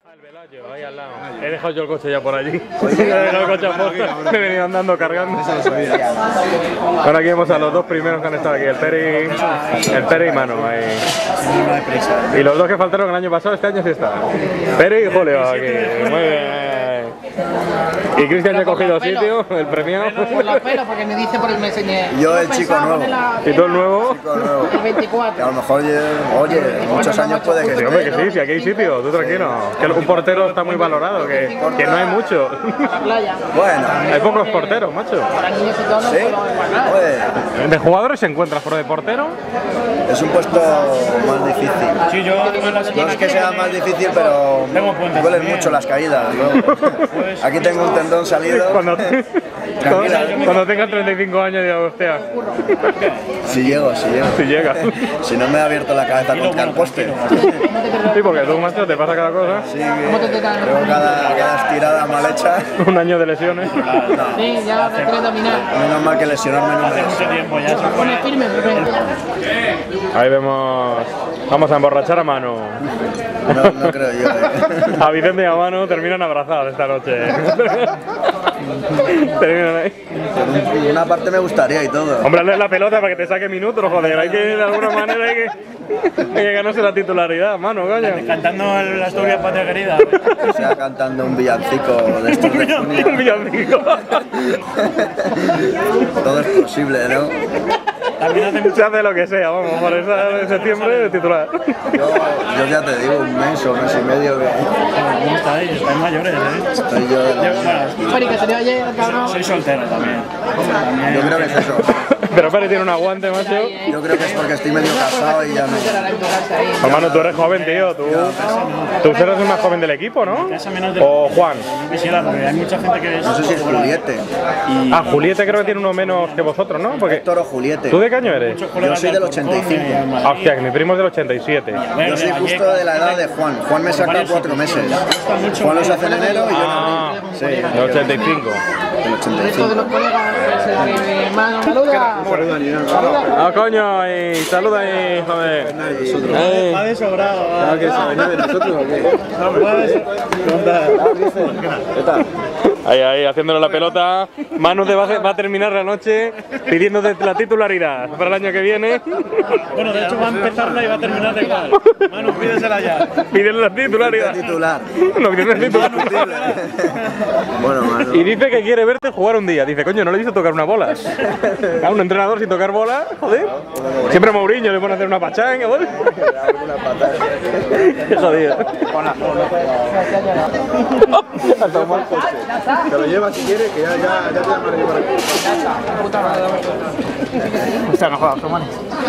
El Velayo, ahí al lado. He dejado yo el coche ya por allí. He dejado el coche a posta. Me he venido andando cargando. Ahora aquí vemos a los dos primeros que han estado aquí, el Pere y Manu. Ahí. Y los dos que faltaron el año pasado, este año sí está. Pere y Julio aquí. Muy bien. Y Cristian ya ha cogido sitio, el premio. La pena porque me dice por el me enseñé. Yo el chico nuevo. ¿Y tú el nuevo? El 24. A lo mejor, oye, muchos años puede que Sí, hombre, que sí, si aquí hay sitio, tú tranquilo. Que un portero está muy valorado, que no hay mucho. La playa. Bueno, Hay pocos porteros, macho. Para niños y todo no sí. puedo ganar. Oye, ¿De jugadores se encuentras por de portero? es un puesto más difícil. Sí, yo No es que sea más difícil, pero duelen mucho las caídas. ¿No? Aquí tengo un tendón salido. Cuando tengas 35 años, digo, hostia, Si llego. si llega. Si no me he abierto la cabeza contra el poste. Sí, porque tú, macho, te pasa cada cosa. Sí, luego cada estirada mal hecha. Un año de lesiones. Sí, ya me quiero dominar. Menos mal que lesionarme no me mucho tiempo ya. Pone firme, Ahí vemos. Vamos a emborrachar a Manu. No creo yo. A Vicente y a Manu terminan abrazados esta noche. Terminan ahí. Una parte me gustaría y todo. Hombre, hazle la pelota para que te saque minutos, joder. Hay que, de alguna manera, hay que ganarse la titularidad, Manu, coño. Cantando la Asturias Patria Querida. Que sea cantando un villancico de estos de junio. El villancico. Todo es posible, ¿no? Se hace lo que sea, vamos, por esa de septiembre titular. Yo ya te digo, un mes o mes y medio que ¿Cómo estáis? Estáis mayores, ¿eh? estoy yo de la... Bueno, que salió ayer, cabrón. Soy soltero también. Yo creo que es eso. Pero Pérez tiene un aguante, macho. Yo creo que es porque estoy medio casado y ya no... Hermano, tú eres joven, tío. Tú eres el más joven del equipo, ¿no? O Juan. Quisiera, porque hay mucha gente que es... No sé si es Juliete. Ah, Juliete creo que tiene uno menos que vosotros, ¿no? Porque... Héctor o Juliete. ¿Tú de qué año eres? Yo soy del 85. Ah, hostia, que mi primo es del 87. Yo soy justo de la edad de Juan. Juan me saca 4 meses. Juan los hace en enero y yo en abril. Sí, Del 85. del Esto de 85. los colegas, el hermano, saluda. Ah, coño, y saluda ahí, joder. Va de sobrado. Ahí, haciéndole la pelota. Manu te va a terminar la noche pidiéndote la titularidad para el año que viene. Bueno, de hecho va a empezarla y va a terminarla igual. Manu, pídesela ya. Pídele la titularidad. Titular. No, pídele la titular. Bueno, mano. Y dice que quiere verte jugar un día. Dice, coño, no le he visto tocar una bola. A un entrenador sin tocar bola, joder. Siempre Mourinho le pone a hacer una pachanga, joder. Qué jodido. Te lo llevas si quieres, que ya te llamaré por aquí. Hostia, no jodas, toma.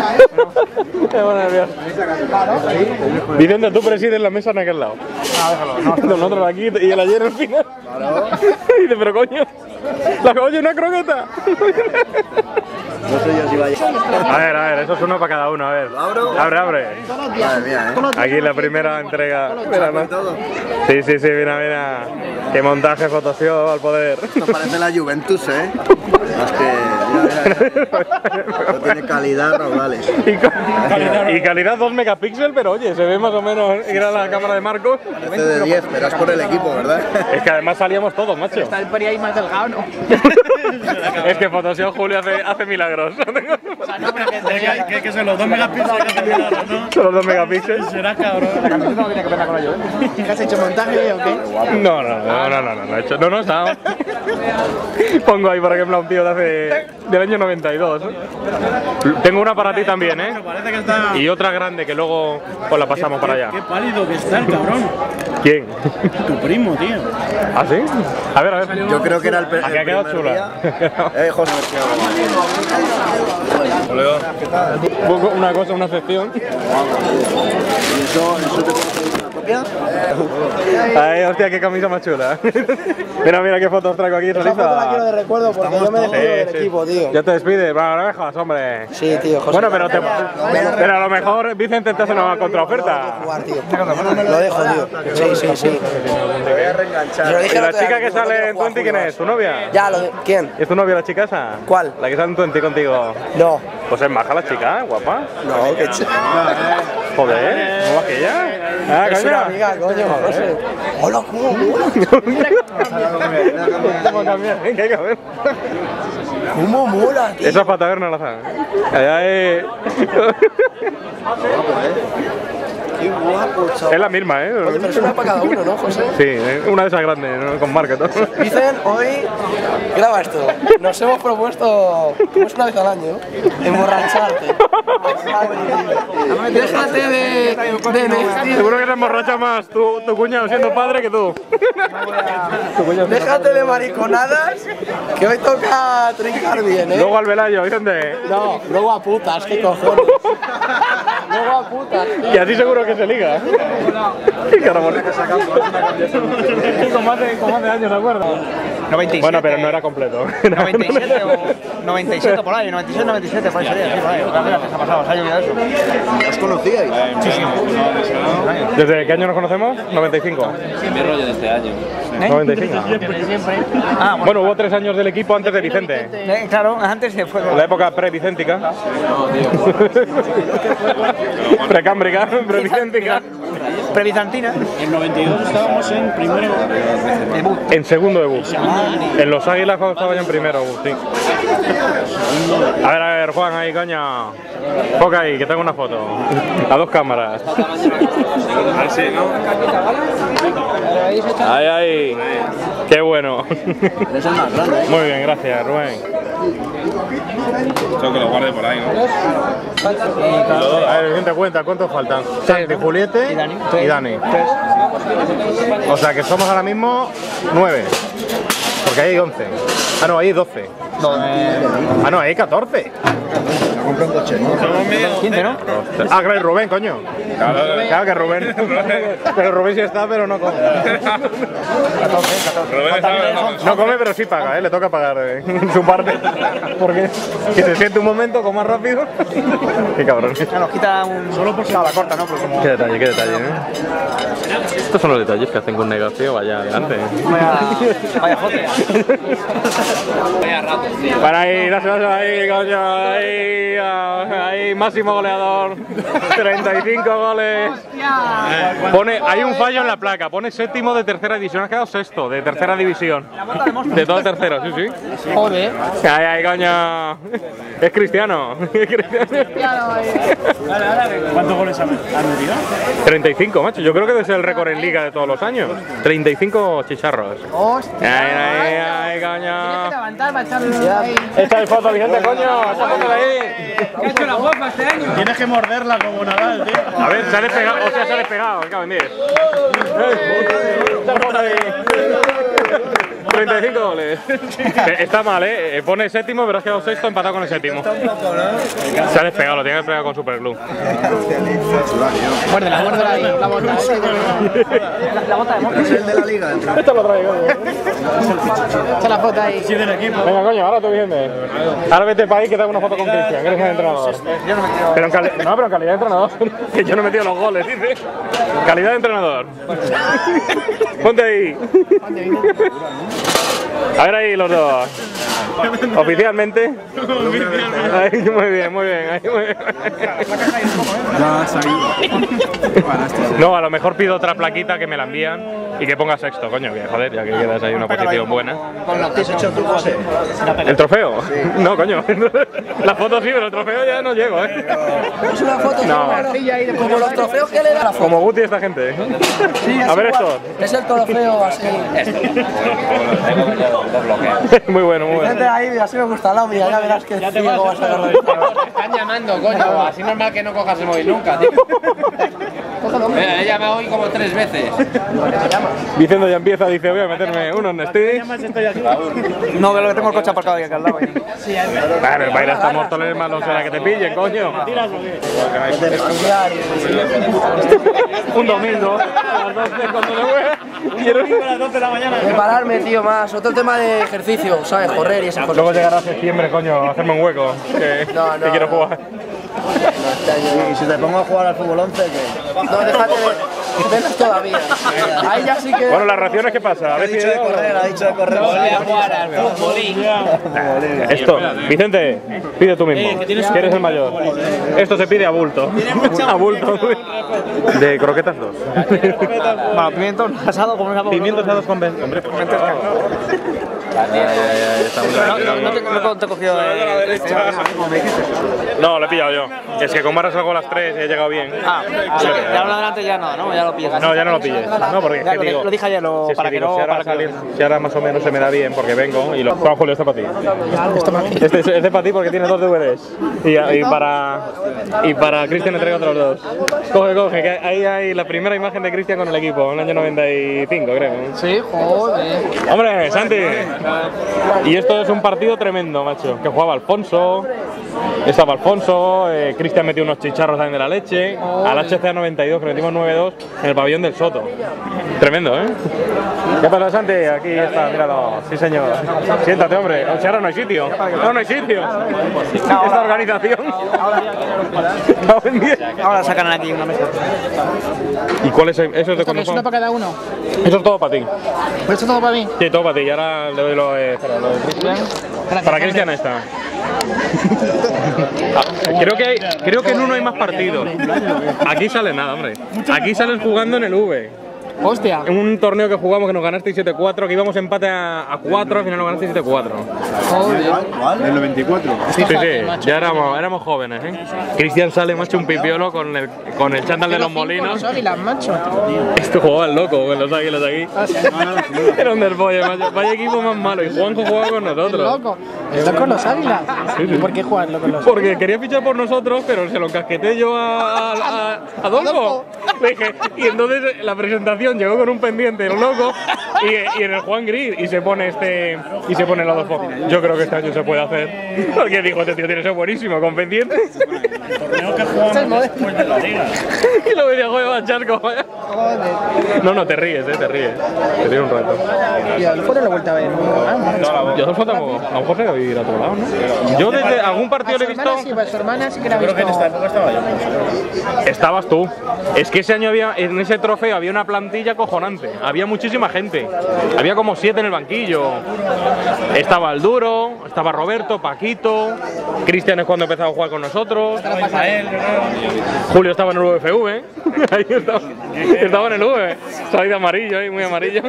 Vicente, tú presides la mesa en aquel lado. Nosotros aquí y el ayer al final. Y dice, pero coño, oye, una croqueta. No sé yo si vaya. A ver, eso es uno para cada uno, a ver. ¿Abro? Abre. Madre mía, ¿eh? Aquí la primera entrega. Mira, ¿no? Todo. Sí, mira. Qué montaje Photoshop al poder. Esto parece la Juventus, ¿eh? Es que, mira. No tiene calidad, raudales. Y calidad 2 megapíxeles, pero oye, se ve más o menos. Era la cámara de Marcos. Parece de 10, pero es por el equipo, ¿verdad? Es que además salíamos todos, macho. Está el Peri ahí más delgado, ¿no? Es que Photoshop Julio hace milagros. O sea, no, pero que Que son los 2 megapíxeles que te miraron, ¿no? Son los 2 megapíxeles. Será cabrón. ¿qué has hecho montaje o qué? No he hecho. No, estaba. Pongo ahí, por ejemplo, a un tío del año 92. Tengo una para ti también, ¿eh? Parece que está... Y otra grande que luego os la pasamos para allá. Qué pálido que está el cabrón. ¿Quién? Tu primo, tío. ¿Ah, sí? A ver. Yo creo que era el Aquí ha quedado primer chula. día. José. Una cosa, una sección. ¿Eso te puede una copia? Ay, hostia, qué camisa más chula. Mira qué fotos traigo aquí, Esa foto la quiero de realiza. recuerdo porque yo me despido del Sí. equipo, tío. Ya te despides, va, no me jodas, hombre. Sí, tío, José. Bueno, pero a lo mejor Vicente te hace una contraoferta. Jugar, tío. Lo dejo, tío. Sí. Te voy a reenganchar. Se lo dije ¿Y el la otro día, chica que no sale quiero en jugar 20 quién fútbol. es? ¿Tu novia? Ya, ¿quién? ¿Es tu novia la chica esa? ¿Cuál? La que sale en 20 contigo. No. Pues es maja la chica, guapa. No, qué Joder, ¿cómo vas que ya? Ah, Es una coño. amiga, coño. No sé. Hola, ¿cómo mola? ¿Cómo cambiar? Venga, hay que ver. ¿Cómo mola, tío? Esa es para taberna la saga. Allá es... Qué guapo, chaval. Es la misma, Oye, pero es una para cada uno, ¿no, José? Sí, es una de esas grandes, ¿no? Con marca y todo. Dicen, hoy, graba esto, nos hemos propuesto, como es una vez al año, emborracharte. Déjate de Seguro que te emborracha más tu cuñado siendo padre que tú. déjate de mariconadas, que hoy toca trincar bien, ¿eh? Luego al Velayo, Vicente. No, luego a putas, qué cojones. Luego a putas. Y así seguro que se liga. Qué caramón. Con más de años, ¿de acuerdo? 97. Bueno, pero no era completo. 97 o 97 por ahí, 96, 97 por ahí sería, sí, por ahí. Otra vez que se ha pasado, se ha llovido eso. ¿Os conocíais? Sí, sí. ¿Desde qué año nos conocemos? 95. Mi rollo de este año. 95. Ah, bueno. Bueno, hubo 3 años del equipo antes de Vicente. Claro, antes y después. La época pre-vicéntica. Precámbrica, pre-vicéntica. Prebizantina. En 92 estábamos en primero. En segundo debut. En los Águilas cuando estaba yo en primero, sí. A ver, Juan, ahí, coño. Foca ahí, que tengo una foto. A 2 cámaras. Así, ¿no? Ahí, ahí. Qué bueno. Eres el más grande. Muy bien, gracias, Rubén. Tengo que lo guarde por ahí, ¿no? A ver, ¿quién te cuenta? ¿Cuántos faltan? Santi, Juliete y Dani. O sea que somos ahora mismo 9. Porque ahí hay 11. Ah, no, ahí hay 12. Ah, no, ahí hay 14. Compré un coche, ¿no? 15, ¿no? Ah, claro, y Rubén, coño. Claro que Rubén. Pero Rubén sí está, pero no come. Rubén está... No come, pero sí paga, ¿eh? Le toca pagar su parte. Porque que se siente un momento con más rápido. Qué cabrón. Nos quita un... Solo por si la corta, ¿no? Pues como... Qué detalle, ¿eh? Estos son los detalles que hacen con un negocio, vaya adelante. Vaya jote. Vaya rato, tío. Para ahí, gracias, ahí, coño, ahí, máximo goleador, 35 goles. Hay un fallo en la placa, pone séptimo de tercera división, has quedado sexto de tercera división. De todo tercero, sí, sí. Joder. Ahí, coño. Es Cristiano. ¿Cuántos goles han metido? 35, macho, yo creo que debe ser el récord en liga de todos los años. 35 chicharros. Ahí, coño. levantar para echarlo ahí. Echa el foto, Vicente, coño. Echa foto de ahí. ¿Qué ha hecho la guapa este año? Tienes que morderla como Nadal, tío. A ver, sale pegado, o sea, sale pegado, me cago en 10. Echa foto ahí. 35 goles. Está mal, pone séptimo, pero has quedado sexto empatado con el séptimo. Se ha despegado, lo tiene que pegar con Superglue. Muérdela ahí, la bota. La bota de Morte. ¿Es el de la liga? Esto lo traigo. Echa la foto ahí. Sí, del equipo. Venga, coño, ahora tú Vicente. Ahora vete para ahí que te hago una foto con Cristian, que eres el entrenador. Pero en pero en calidad de entrenador. Que yo no he metido los goles, dice. Calidad de entrenador. Ponte ahí. A ver ahí los dos. Oficialmente. Ahí, muy bien, muy bien. Ahí, muy bien. No, a lo mejor pido otra plaquita que me la envían y que ponga sexto, coño, que joder, ya que quedas ahí una posición buena. ¿Con lo que has hecho tú, José? ¿El trofeo? No, coño. La foto sí, pero el trofeo ya no llego, Es una foto No. ahí de como los trofeos que le da la foto. Como Guti esta gente. Sí, A ver esto. Es el trofeo así. Muy bueno, muy bueno. Vente ahí, así me gusta la mía, ya verás que ciego vas a agarrar esto. Están llamando, coño. Así normal que no cojas el móvil nunca, tío. He llamado hoy como 3 veces. Diciendo ya empieza, dice, voy a meterme uno en Stitch. No, que lo que tengo el coche aparcado ahí aquí al lado. Claro, para ir hasta Móstoles más no será que te pillen, coño. Un domingo, a las 12 cuando le voy. Quiero ir a las 12 de la mañana. Prepararme, tío, más. Otro tema de ejercicio, ¿sabes? Correr y esas cosas. Luego llegará septiembre, coño, a hacerme un hueco. Que quiero jugar. Y si te pongo a jugar al fútbol 11, ¿qué? No, déjate de... Menos todavía. Ahí ya sí que... Bueno, las raciones, ¿qué pasa? Ha dicho de correr, ha dicho de correr. Voy a jugar al futbolín. Esto, Vicente, pide tú mismo, que eres el mayor. Esto se pide a bulto. A bulto. De croquetas 2. Bueno, pimientos asados con una Pimientos asados con hombre, No te he cogido No, lo he pillado yo. Es que como ahora salgo a las 3 he llegado bien. Ah, o sea que ya lo adelante ya no, ya lo pillas. No, ya no lo pilles. No, porque Ya, es que digo, lo dije ayer, si para que digo, no... si ahora, para que no- si ahora más o menos se me da bien porque vengo y lo... Juan Julio, este para ti. Este para ti porque tiene 2 DVDs. Y para Cristian entrega otros 2. Coge, que ahí hay la primera imagen de Cristian con el equipo, en el año 95, creo. Sí, joder. ¡Hombre, Santi! Y esto es un partido tremendo, macho. Que jugaba Alfonso, estaba Alfonso, Cristian metió unos chicharros también de la leche. Al HCA 92, que metimos 9-2 en el pabellón del Soto. Tremendo, ¿eh? ¿Qué pasa, Santi? Aquí está, míralo. Sí, señor. Siéntate, hombre. O sea, ahora no hay sitio. No hay sitio. Esta organización. Ahora sacan aquí una mesa. ¿Y cuál es eso? ¿Es de cuándo ¿Es uno son? para cada uno? Eso es todo para ti. ¿Pues esto todo para mí? Sí, todo para ti. Y ahora le doy lo de Cristian. Para Cristian está. Creo que en uno hay más partidos. Aquí sale nada, hombre. Aquí sales jugando en el V. Hostia. En un torneo que jugamos que nos ganaste 7-4, que íbamos empate a 4, al final nos ganaste 7-4. Joder. ¿El 94? Sí, ya éramos jóvenes, ¿eh? Cristian sale, macho, un pipiolo con el chándal de los molinos. Los águilas, macho. Esto jugaba el loco con los águilas aquí. Era un despolle, macho. Vaya equipo más malo. Y Juanjo jugaba con nosotros. Loco. ¿Estás con los águilas? Sí. ¿Y por qué jugarlo con los águilas? Porque quería fichar por nosotros, pero se lo encasqueté yo a Adolfo. Le dije, y entonces la presentación llegó con un pendiente, el loco, y en el Juan Gris, y se pone el Adolfo. Yo creo que este año se puede hacer. Porque dijo, este tío tiene que ser buenísimo, con pendientes. Torneo que jugamos después de la liga. Y lo decía, joder, va charco, vaya. No, te ríes, te ríes. Te ríes un rato. Y a lo mejor no lo he vuelto a ver. Yo Adolfo tampoco, a lo mejor se va a vivir a otro lado, ¿no? Yo desde algún partido le he visto... Sí, pues su hermana sí que la ha Creo que en esta visto. época estaba yo. Estabas tú. Es que ese año en ese trofeo había una plantilla cojonante. Había muchísima gente. Había como 7 en el banquillo. Estaba el Duro, estaba Roberto, Paquito, Cristian es cuando empezaba a jugar con nosotros. Julio estaba en el VFV. Ahí estaba en el V. Salida amarillo ahí, muy amarillo.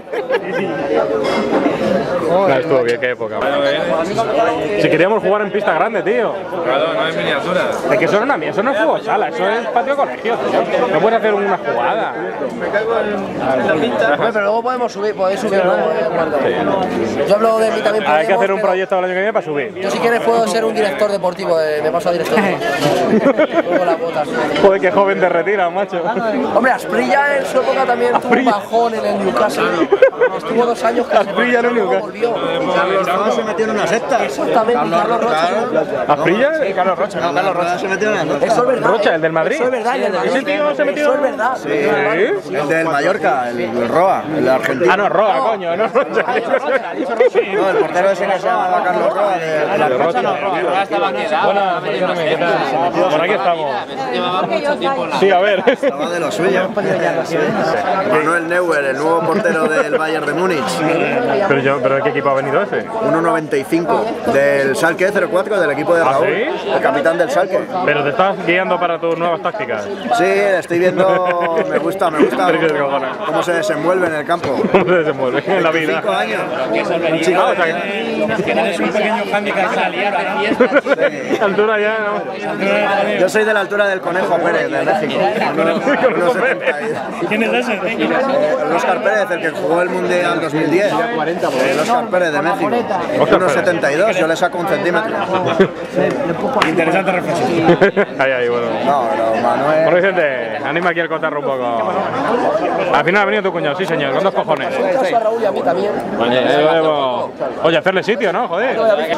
No, estuvo bien, qué época. Si queríamos jugar en pista grande, tío. Claro, no es miniatura. Es que eso no es fútbol sala, eso es patio colegio, tío. No puedes hacer una jugada. Hombre, pero luego podéis subir luego, Yo hablo de mí también. Hay que hacer podemos, un proyecto el año que viene para subir. Yo si quieres puedo ser un director deportivo, me paso a director deportivo. Pongo las botas. Joder, qué joven te retiras, macho. Hombre, Asprilla en su época también tuvo un bajón en el Newcastle. Estuvo 2 años que Asprilla en el Newcastle. volvió. Carlos Rocha se metió en una secta. Exactamente, Carlos Rocha. ¿Asprilla? Sí, Carlos Rocha, no, Carlos Rocha. Se metió en una secta. Eso es verdad. Rocha, el del Madrid. Eso es verdad, el del Madrid. ¿Ese tío se metió? Eso es verdad. ¿Sí? El del Mallorca, el Roa, el argentino. Ah, no, Roa, coño, no Rocha. No, el portero ese que se llama Carlos Roa de la Rocha. Ahora estaba quedado. Por aquí estamos. Llevaba mucho tiempo en la... Sí, a ver. Estaba de lo suyo. Manuel Neuer, el nuevo portero del Bayern de Múnich. ¿Pero de qué equipo ha venido ese? 1.95 del Schalke 04, del equipo de Raúl, ¿sí? el capitán del Schalke. Pero te estás guiando para tus nuevas tácticas. Sí, estoy viendo, me gusta Pero qué cojones. cómo se desenvuelve en el campo. ¿Cómo se desenvuelve en la vida? 5 años. Un chico, o sea, que Tienes un pequeño handicap en la liga. altura ya, ¿no? Yo soy de la altura del Conejo Pérez de México. Conejo Pérez. ¿Quién es ese? El Óscar Pérez, el que jugó el Mundial 2010. El Óscar Pérez de México. 1,72, yo le saco 1 centímetro. Interesante reflexión. Ahí, bueno. No, Manuel. Bueno, Vicente, anima aquí el cotarro un poco. Al final ha venido tu cuñado, sí señor, con 2 cojones. Caso a Raúl y a mí también. Oye, hacerle sitio, ¿no? Joder.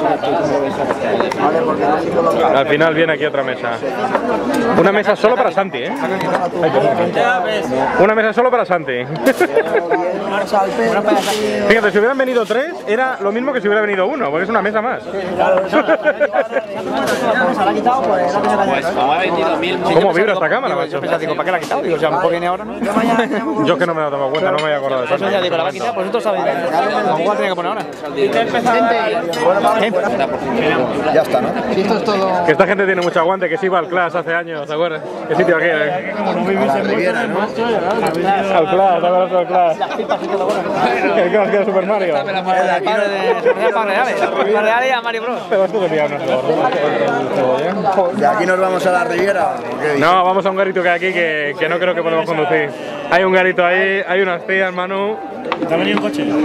Al final viene aquí otra mesa. Una mesa solo para Santi, ¿eh? Ay, perdón. Una mesa solo para Santi. Fíjate, si hubieran venido 3, era lo mismo que si hubiera venido 1, porque es una mesa más. Pues como ha vendido 1000... ¿Cómo vibra esta cámara, macho? Digo, ¿para qué la quitas? avisado, digo, si a lo mejor viene ahora, ¿no? Yo es que no me he dado cuenta, no me había acordado de eso. Eso ya digo, la va a quitar, pues nosotros sabéis. A lo mejor tiene que poner ahora. Ya está, ¿no? Que esta gente tiene mucho aguante, que sí iba al Clash hace años, ¿te acuerdas? ¿Qué sitio aquí? Al Clash, ¿te acuerdas del Clash? El Clash que era Super Mario. Para Real y a Mario Bros. Pero esto sería una ¿De aquí nos vamos a la Riviera? No, vamos a un garito que hay aquí que no creo que podemos conducir. Hay un garito ahí, hay unas tías, Manu. ¿Te ha venido un coche?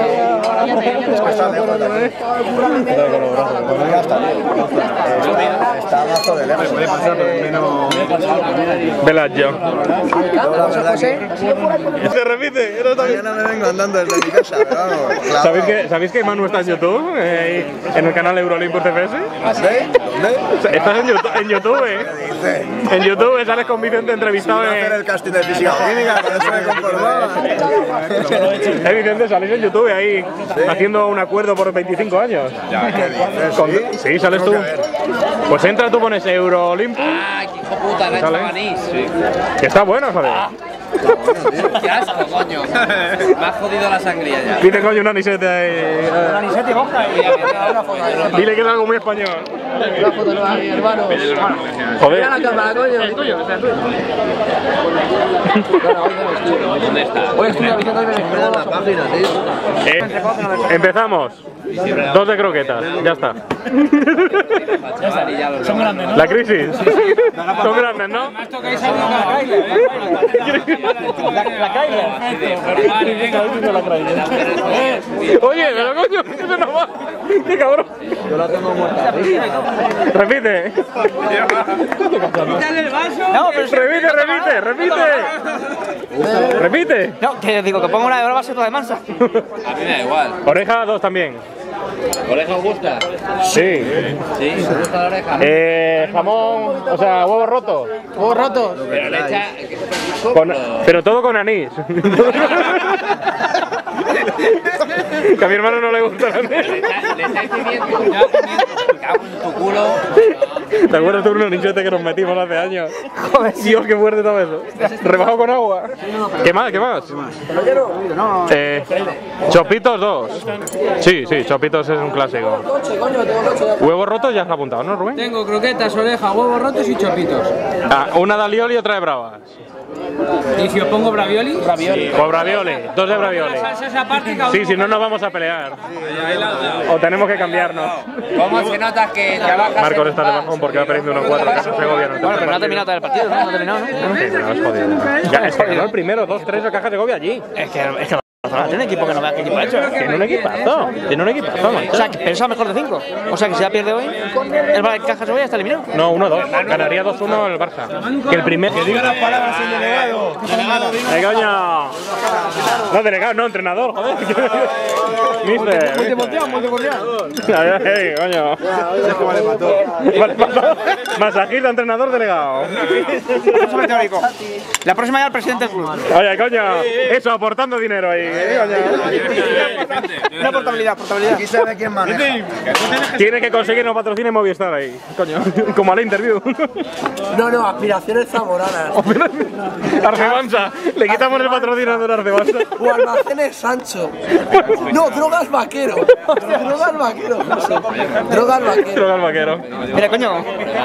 Está mazo de lejos. Puede pasar, pero menos. Velaggio. Se repite. Mañana me vengo andando desde mi casa, pero vamos. ¿Sabéis que Manu está en YouTube? En el canal Eurolimpus TFS. ¿Dónde? Estás en YouTube, En YouTube sales con Vicente entrevistado. Hacer el casting de física química, por eso me conformaba. Vicente, salís en YouTube ahí haciendo un acuerdo por 25 años. Ya, ¿qué dices? Sí, sales tú. Pues entra, tú pones Eurolimpus. ¡Ah, qué hijo puta! Nacho Manís. Que está bueno, joder. ¡Qué asco, coño! Me ha jodido la sangría ya. Dile, coño, un anisete ahí. Anisete y boca. Dile que es algo muy español. Una foto nueva de mi hermano. Joder. Mira la cámara, coño. Es tuyo, es tuyo. ¿Dónde está? Hoy estoy avisando que me la página, tío. Empezamos. 2 de croquetas, ya está. Son grandes, ¿no? La crisis. Son grandes, ¿no? Oye, pero coño, eso no va. ¡Qué cabrón! Yo la tengo muerta. Repite. Quítale el vaso. No, pero Repite. No, que digo que pongo una de oro base toda de mansa. A mí me da igual. Oreja 2 también. ¿Oreja os gusta? Sí. Sí, ¿os gusta la oreja? Jamón, o sea, huevos rotos. Huevos rotos. Pero le echa... Pero todo con anís. Que a mi hermano no le gusta el anís. Le estáis pimiento. Cago en tu culo. ¿Te acuerdas tú de un nichete que nos metimos hace años? Dios, qué fuerte todo eso. Rebajado con agua. ¿Qué más? ¿Qué más? Chopitos 2. Sí, Chopitos es un clásico. Huevos rotos ya has apuntado, ¿no, Rubén? Tengo croquetas, oreja, huevos rotos y chopitos. Una de alioli y otra de bravas. ¿Y si os pongo bravioli? Pues bravioli, 2 de bravioli. Sí, si no nos vamos a pelear. O tenemos que cambiarnos. ¿Cómo se nota que trabajas? Marcos está de bajón porque va perdiendo 1-4 Caja Segovia. Bueno, pero no ha terminado el partido, ¿no? No ha terminado, ¿no? No, es jodido. Ya, es que ganó el primero, 2-3 de Caja Segovia allí. Es que tiene un equipo que no vea qué equipo ha hecho. Tiene un equipazo, macho. O sea, que pensaba mejor de 5. O sea, que si ya pierde hoy, el Caja Segovia está eliminado. No, 1-2. Ganaría 2-1 el Barça. Que el primer... Que diga las palabras el delegado. ¡Coño! No, delegado, no, entrenador, joder. Mister. Ay, coño. Masajista, entrenador, delegado. La próxima ya el presidente del club. Oye, coño. Eso, aportando dinero ahí. Una portabilidad. Aquí se ve quién maneja. Tiene que conseguir no patrocine Movistar ahí. Coño. Como a la interview. No, aspiraciones zamoranas. Arcebansa. Le quitamos el patrocinador a Arcebansa. O almacenes Sancho. No, drogas vaquero. Drogas vaquero, José. Drogas vaquero. Drogas vaquero. Mira, coño.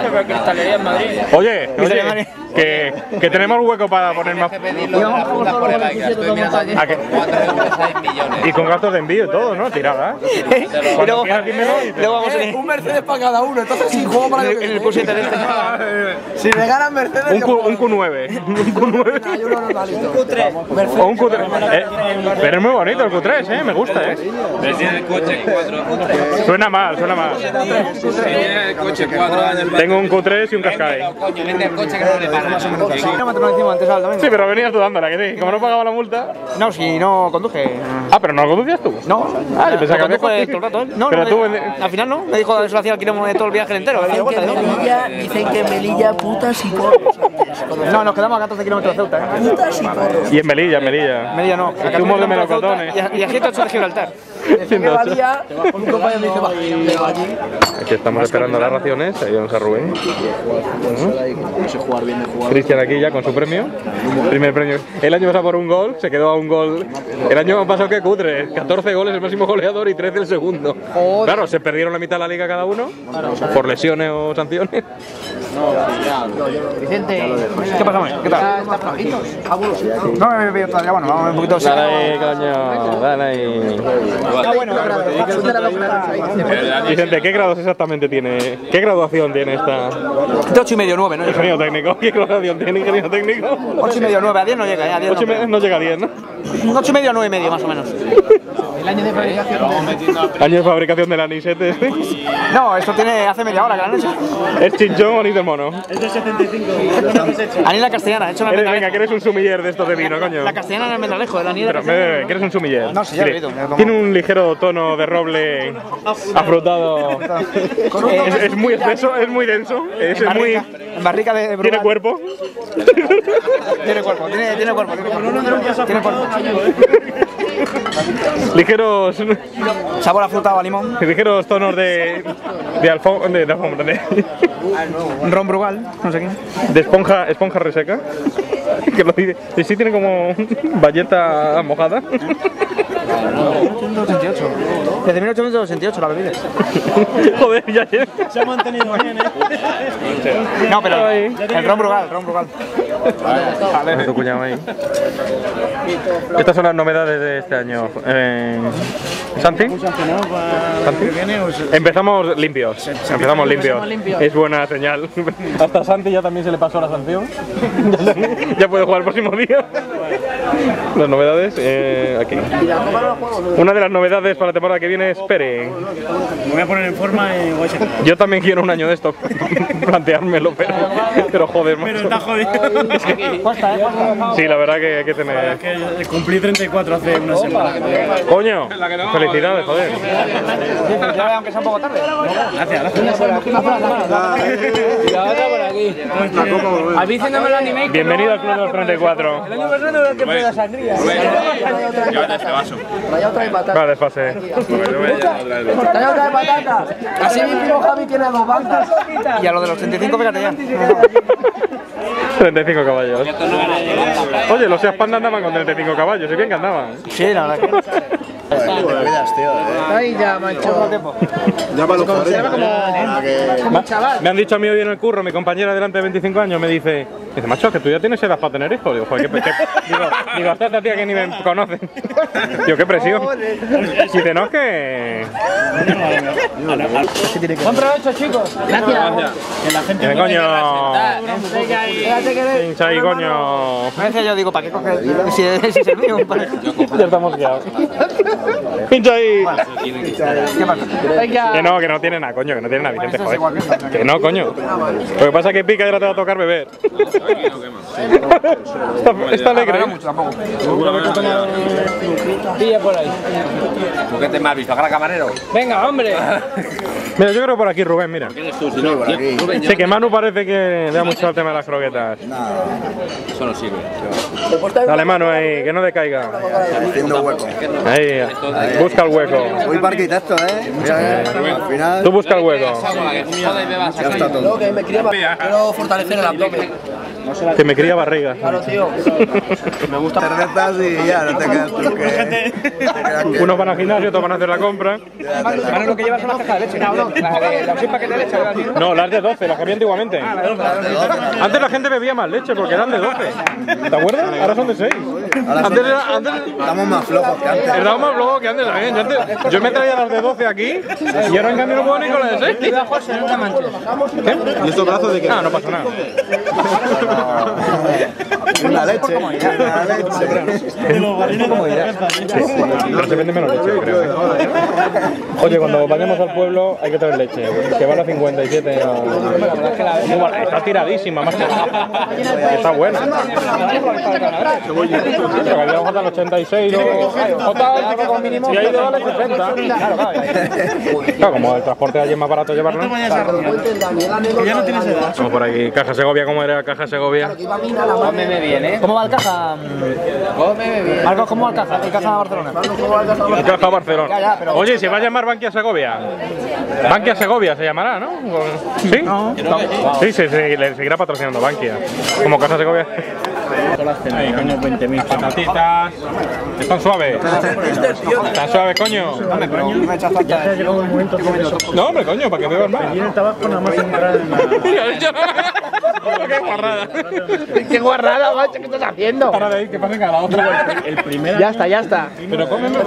Oye, que tenemos hueco para poner más. Estoy mirando allí. 4 euros hay millones. Y con gastos de envío y todo, ¿no? Tirada. Y luego vamos Un Mercedes para cada uno, entonces sin juego para en el Q7 de este. Si me ganan Mercedes, Un Q9. Un Q9. yo uno normalito. O un Q3. Pero es muy bonito el Q3, me gusta, Pero tiene el coche 4. Suena mal. Tiene el coche 4 años. Tengo un Q3 y un Qashqai. Coño, vende el coche que no le pagan. Sí, pero venías tú dándola, que sí. Como no pagaba la multa. No, si no conduje. Ah, pero no lo conducías tú. No. Yo pensaba que había conduje todo el rato, ¿eh? No, pero tú al final no. Me dijo que eso hacía el kilómetro de todo el viaje entero. Dicen que en Melilla putas y porros. No, nos quedamos a 14 kilómetros de Ceuta, ¿eh? Y en Melilla, en Melilla. Melilla no. Zumo de melocotones. Y a 108 de Gibraltar. ¿Qué valía? Un compañero me dice, me va allí. Aquí estamos esperando las raciones, ahí vamos a Rubén. Cristian aquí ya con su premio. Primer premio. El año pasado por un gol, se quedó a un gol. El año pasado que cutre, 14 goles el máximo goleador y 13 el segundo. Claro, se perdieron la mitad de la liga cada uno, por lesiones o sanciones. Vicente, ¿qué pasa, mami? ¿Qué tal? ¿Está flojito? No me he bebido todavía, bueno, vamos un poquito. Dale ahí, coño, dale ahí. Vicente, ¿qué grados exactamente tiene? ¿Qué graduación tiene esta? De 8 y medio, 9, ¿no? Ingeniero técnico. ¿Qué graduación tiene ingeniero técnico? 8 y medio, 9, a 10 no llega, a 10 8 y medio no llega a 10, ¿no? 8 y medio, 9 y medio, más o menos. El año de fabricación. Año de fabricación del anisete. No, esto tiene hace media hora que lo han hecho. ¿Es chinchón o anís de mono? Es de 75. Anís la castellana, hecho en el Venga, que eres un sumiller de estos de vino, coño. La castellana en el Mendralejo, el anís de Pero, castellana. que eres un sumiller. No, sí, ya lo he Mire, oído. tiene un ligero tono de roble afrutado. Es muy espeso, es muy denso. Es muy... En barrica de ¿Tiene Brugal. cuerpo? Tiene cuerpo, tiene cuerpo. Tiene cuerpo. Ligeros... Sabor afrutado a limón. Ligeros tonos de alfombra, Ron Brugal, no sé quién. de esponja reseca. Que lo dice. Sí, tiene como valleta mojada. 1888. Desde 1888 la bebida. Joder, ya llega. Se ha mantenido bien, No, pero el Ron Brugal, Vale. Tu cuñado ahí. Estas son las novedades de este año. ¿Santi? Empezamos limpios. Empezamos limpios. Es buena señal. Hasta Santi ya también se le pasó la sanción. Ya puede jugar el próximo día. Las novedades aquí. Una de las novedades para la temporada que viene es Pere. Me voy a poner en forma y voy a ser. Yo también quiero un año de esto. Planteármelo, pero joder, macho. Pero está jodido. Sí, la verdad que hay que tener... Que cumplí 34 hace una semana. ¡Coño! Felicidades, joder. Aunque sea un poco tarde. Gracias. Y la otra por aquí. Avísenme el anime. Bienvenido al Club de los 34. El año pasado no era que fue la sangría. Llévate este vaso. Traía otra de patata. Va, desfase. Traía otra de patata. Así mismo Javi tiene 2 bancas. Y a lo de los 35, fíjate ya. 35 caballos. Oye, los Seat Panda andaban con 35 caballos, y bien que andaban. Sí, la verdad que. Te cuidas, tío. Ahí ya, macho. Ya para los 40. Como un chaval. Me han dicho a mí hoy en el curro, mi compañera delante de 25 años me dice, macho, que tú ya tienes edad para tener hijos. Digo, joder, digo, hasta esta tía que ni me conoce. Digo, qué presión. Y dice, no, es que... Buen provecho, chicos. Gracias. Que la gente Dime, coño. Espérate que ve. Pincha ahí, coño. A veces yo digo, ¿para qué coger? Si es el mío. Ya estamos guiados. Pincha ahí. ¿Qué pasa? Venga. Que no tiene nada, coño, que no tiene nada, Vicente, joder. Que no, coño. Lo que pasa es que pica y ahora te va a tocar beber. Está alegre. No mucho tampoco. Pilla por ahí. ¿Tú qué te me has visto? ¿Cara camarero? Venga, hombre. Mira, yo creo por aquí, Rubén, mira. Sí, que Manu parece que le da mucho al tema de las croquetas. Eso no sirve. Dale, Manu, ahí, que no decaiga. Haciendo hueco. Ahí, busca el hueco. Voy para arquitecto, Mira, al final Tú busca el hueco. ya está todo. Que me quiero fortalecer el abdomen. Que me cría barriga. Claro, tío. Me gusta cervezas y ya, no te quedas tú que... Unos van al gimnasio, otros van a hacer la compra. Ahora lo que llevas es una caja de leche, cabrón. La 6 paquetes de leche, ¿verdad? No, las de 12, las que había antiguamente. Antes la gente bebía más leche porque eran de 12. ¿Te acuerdas? Ahora son de 6. Antes Estamos más flojos que antes. era más flojo que antes también. Yo me traía las de 12 aquí y ahora en cambio no puedo ni con las de 6. ¿Qué? ¿Y estos brazos de qué? Ah, no pasa nada. Una leche. Una leche. De los barriles de cerveza. Pero se vende menos leche, creo. Oye, cuando vayamos al pueblo hay que traer leche, que vale a 57. Está tiradísima, más que está buena. Pero que vamos al 86 y ahí te vale 60. Claro, como el transporte allí es más barato llevarlo. Que ya no tienes edad. Vamos por aquí, Caja Segovia, ¿cómo era Caja Segovia? Cómeme bien, ¿eh? ¿Cómo va el Caja? Cómeme bien. ¿Cómo va el Caja? El Caja de Barcelona. El Caja Barcelona. Oye, ¿se va a llamar Bankia Segovia? Bankia Segovia se llamará, ¿no? ¿Sí? Sí, le seguirá patrocinando Bankia. Como Caja Segovia. Ahí, coño, 20.000. Patatitas. Están suaves. Están suaves, coño. Ya se ha llegado el momento. No, hombre, coño, para que bebas más. Tiene el tabaco nada más entrar en la... ¡Qué guarrada! ¡Qué guarrada, macho! ¿Qué estás haciendo? Para de ahí, que pasen a la otra. El primer... Ya está, ya está. Pero cómeme.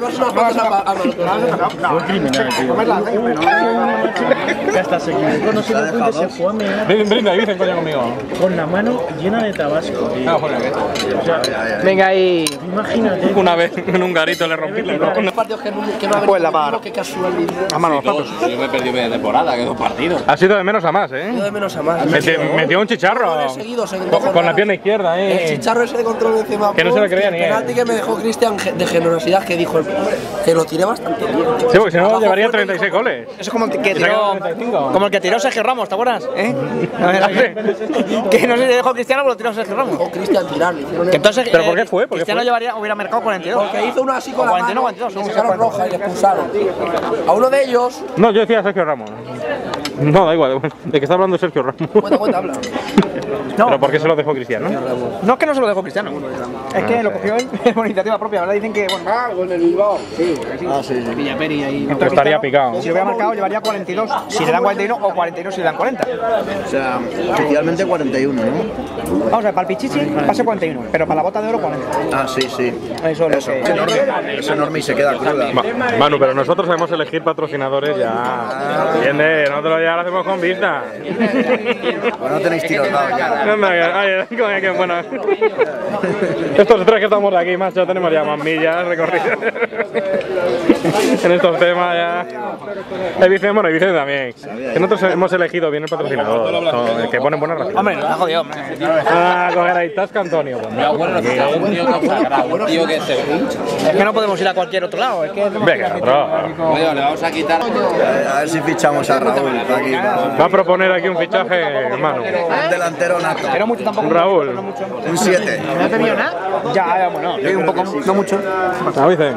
Fue criminal, tío. Que hasta se equivocó, no sé por qué se fue a mear Brinda, dicen coño conmigo. con la mano llena de tabasco, tío. Ah, bueno, O sea, Venga ahí. imagínate. una vez en un garito le rompí la mano. Partidos que no Pues la par. Qué casualidad. A mano los patos. Yo me he perdido media temporada, que 2 partidos. Ha sido de menos a más, Yo ¿eh? de menos a más. Metió un chicharro. Seguidos en Con la pierna izquierda, El chicharro ese de control encima. Que no se lo creía ni él. El penalti que me dejó Cristian de generosidad, que dijo que lo tiré bastante bien. Sí, porque si no llevaría 36 goles. Eso es como el que tiró. Como el que tiró Sergio Ramos, ¿te acuerdas? ¿Eh? Que no se le dejó Cristiano, pero lo tiró Sergio Ramos. Con Cristian tirar, le hicieron Que entonces, ¿Pero por qué fue? ¿Por qué Cristiano fue? hubiera marcado 42. porque hizo una así con la 41, mano, 42, le sacaron roja y le expulsaron. A uno de ellos, No, yo decía Sergio Ramos. No, da igual. ¿De qué está hablando Sergio Ramos? cuenta, habla. ¿Pero por qué se lo dejó Cristiano? No es que no se lo dejó Cristiano. Es que lo cogió él por iniciativa propia. Ahora dicen que, bueno, Con el Bilbao. Sí. entonces Estaría picado. si lo hubiera marcado, llevaría 42 si le dan 41 o 41 si le dan 40. O sea, oficialmente 41, ¿no? Vamos a ver, para el Pichichi va a ser 41, pero para la bota de oro 40. Ah, sí, sí. Eso es Eso, lo es que... enorme. Es enorme y se queda cruda. Manu, pero nosotros sabemos elegir patrocinadores ya. ¿Entiendes? Nosotros ya lo hacemos con vista. Pues no tenéis tiros dados ya. Ay, qué bueno. Estos tres que estamos de aquí, macho, tenemos ya más millas recorridas. En estos temas ya. El Vicente también. Que nosotros hemos elegido bien el patrocinador. El que pone buenas razones. Hombre, lo ha jodido, hombre. Ah, coger ahí Tasca Antonio. Pues, Mi abuelo nos está un tío consagrado, un tío que se pincha. Es que no podemos ir a cualquier otro lado. Es que venga, otro. Oye, le vamos a quitar. A ver si fichamos a Raúl aquí. Va a proponer aquí un fichaje, hermano. Un delantero nato. Pero mucho tampoco. Raúl. Un 7. ¿No te vio nada? Ya, bueno, un poco, no mucho. ¿No dicen?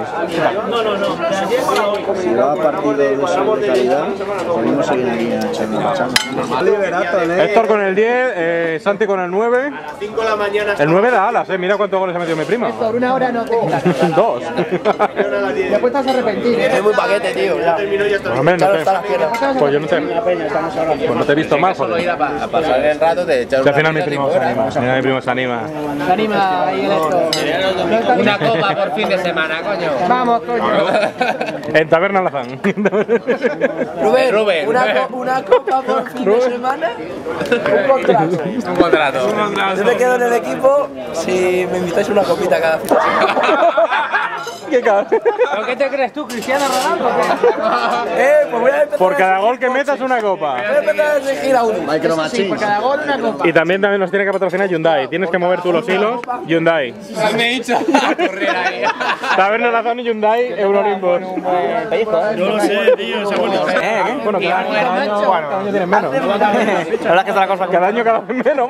Si va a partido de solidaridad, podemos seguir aquí a echar. Liberato, Héctor con el 10, Santi con el 9. El 9 da alas, mira cuántos goles ha metido mi prima. Por una hora no te quitas. 2. Después te vas a arrepentir. Es muy paquete, tío. Hombre, no te... Pues yo no te... Pues no te he visto más, Solo ir joder. a pasar el rato de echar Si al final mi primo se anima. Mira, mi primo se anima. Se anima ahí el esto. una copa por fin de semana, coño. Vamos, coño. En Taberna Lazán. Rubén, una copa por fin de semana. Un contrato. Un contrato. Yo me quedo en el equipo si me invitáis una copita cada fin de semana. ¿Qué cabrón? ¿Pero qué te crees tú, Cristiano Ronaldo? Pues voy a empezar Por cada gol que metas una copa. Voy a empezar a exigir a uno. Sí, por cada gol una copa. Y también nos tiene que patrocinar Hyundai. Tienes que mover tú los hilos. Hyundai. Me he dicho a correr ahí. Taberna Lazán y Hyundai, Eurolimbos. No lo sé, tío, se ha vuelto. Bueno, cada año tienes menos. La verdad es que es la cosa. Cada año cada vez menos.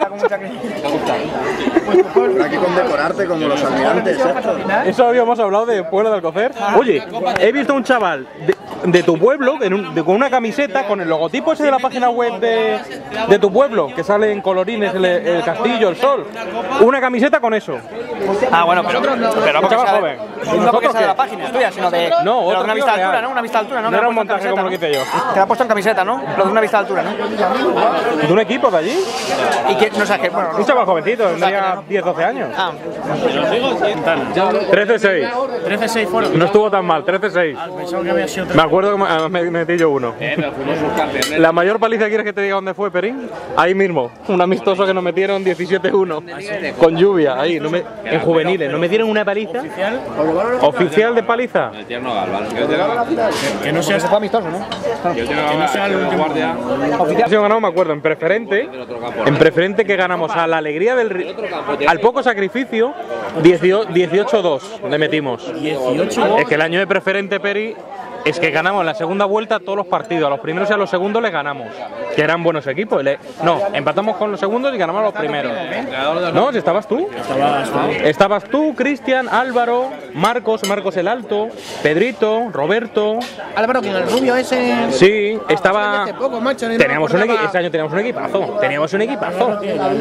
Habrá que condecorarte como los almirantes, Héctor. Eso habíamos hablado de Pueblo de Alcocer. Oye, he visto a un chaval de tu pueblo con una camiseta con el logotipo ese de la página web de tu pueblo, que sale en colorines el castillo, el sol. Una camiseta con eso. Ah, bueno, pero Un chaval joven. no porque sea de la página tuya, sino de, No, de otro una tío vista de altura, real. ¿no? Una vista de altura, ¿no? No Que era la un ha puesto en montaje como lo que camiseta, hice yo. ¿no? Te la ha puesto en camiseta, ¿no? Lo de una vista de altura, ¿no? ¿De un equipo de allí? Y que, no sé, que, bueno, Un chaval jovencito, tendría 10, 12 años. ah, 13-6. 13-6 fueron. No estuvo tan mal, 13-6. Pensaba que había sido Me acuerdo. acuerdo que además me metí yo uno. Pero fuimos subcampeones. La mayor paliza, ¿quieres que te diga dónde fue, Perín? Ahí mismo, un amistoso que nos metieron 17-1 con lluvia, ahí, en juveniles, nos metieron una paliza. ¿Oficial de paliza? El tierno Galván. Que no sea, se fue amistoso, ¿no? Que no sea el último guardia. Oficial ganado, me acuerdo, en preferente que ganamos a la alegría del al poco sacrificio, 18-2 le metimos. 18. Es que el año de preferente, Peri, es que ganamos en la segunda vuelta todos los partidos. A los primeros y a los segundos les ganamos, que eran buenos equipos. No, empatamos con los segundos y ganamos a los primeros. No, si estabas tú. Estabas tú, Cristian, Álvaro, Marcos el Alto, Pedrito, Roberto. Álvaro, que en el rubio ese. Sí, estaba. Teníamos Ese año teníamos un equipazo. Teníamos un equipazo.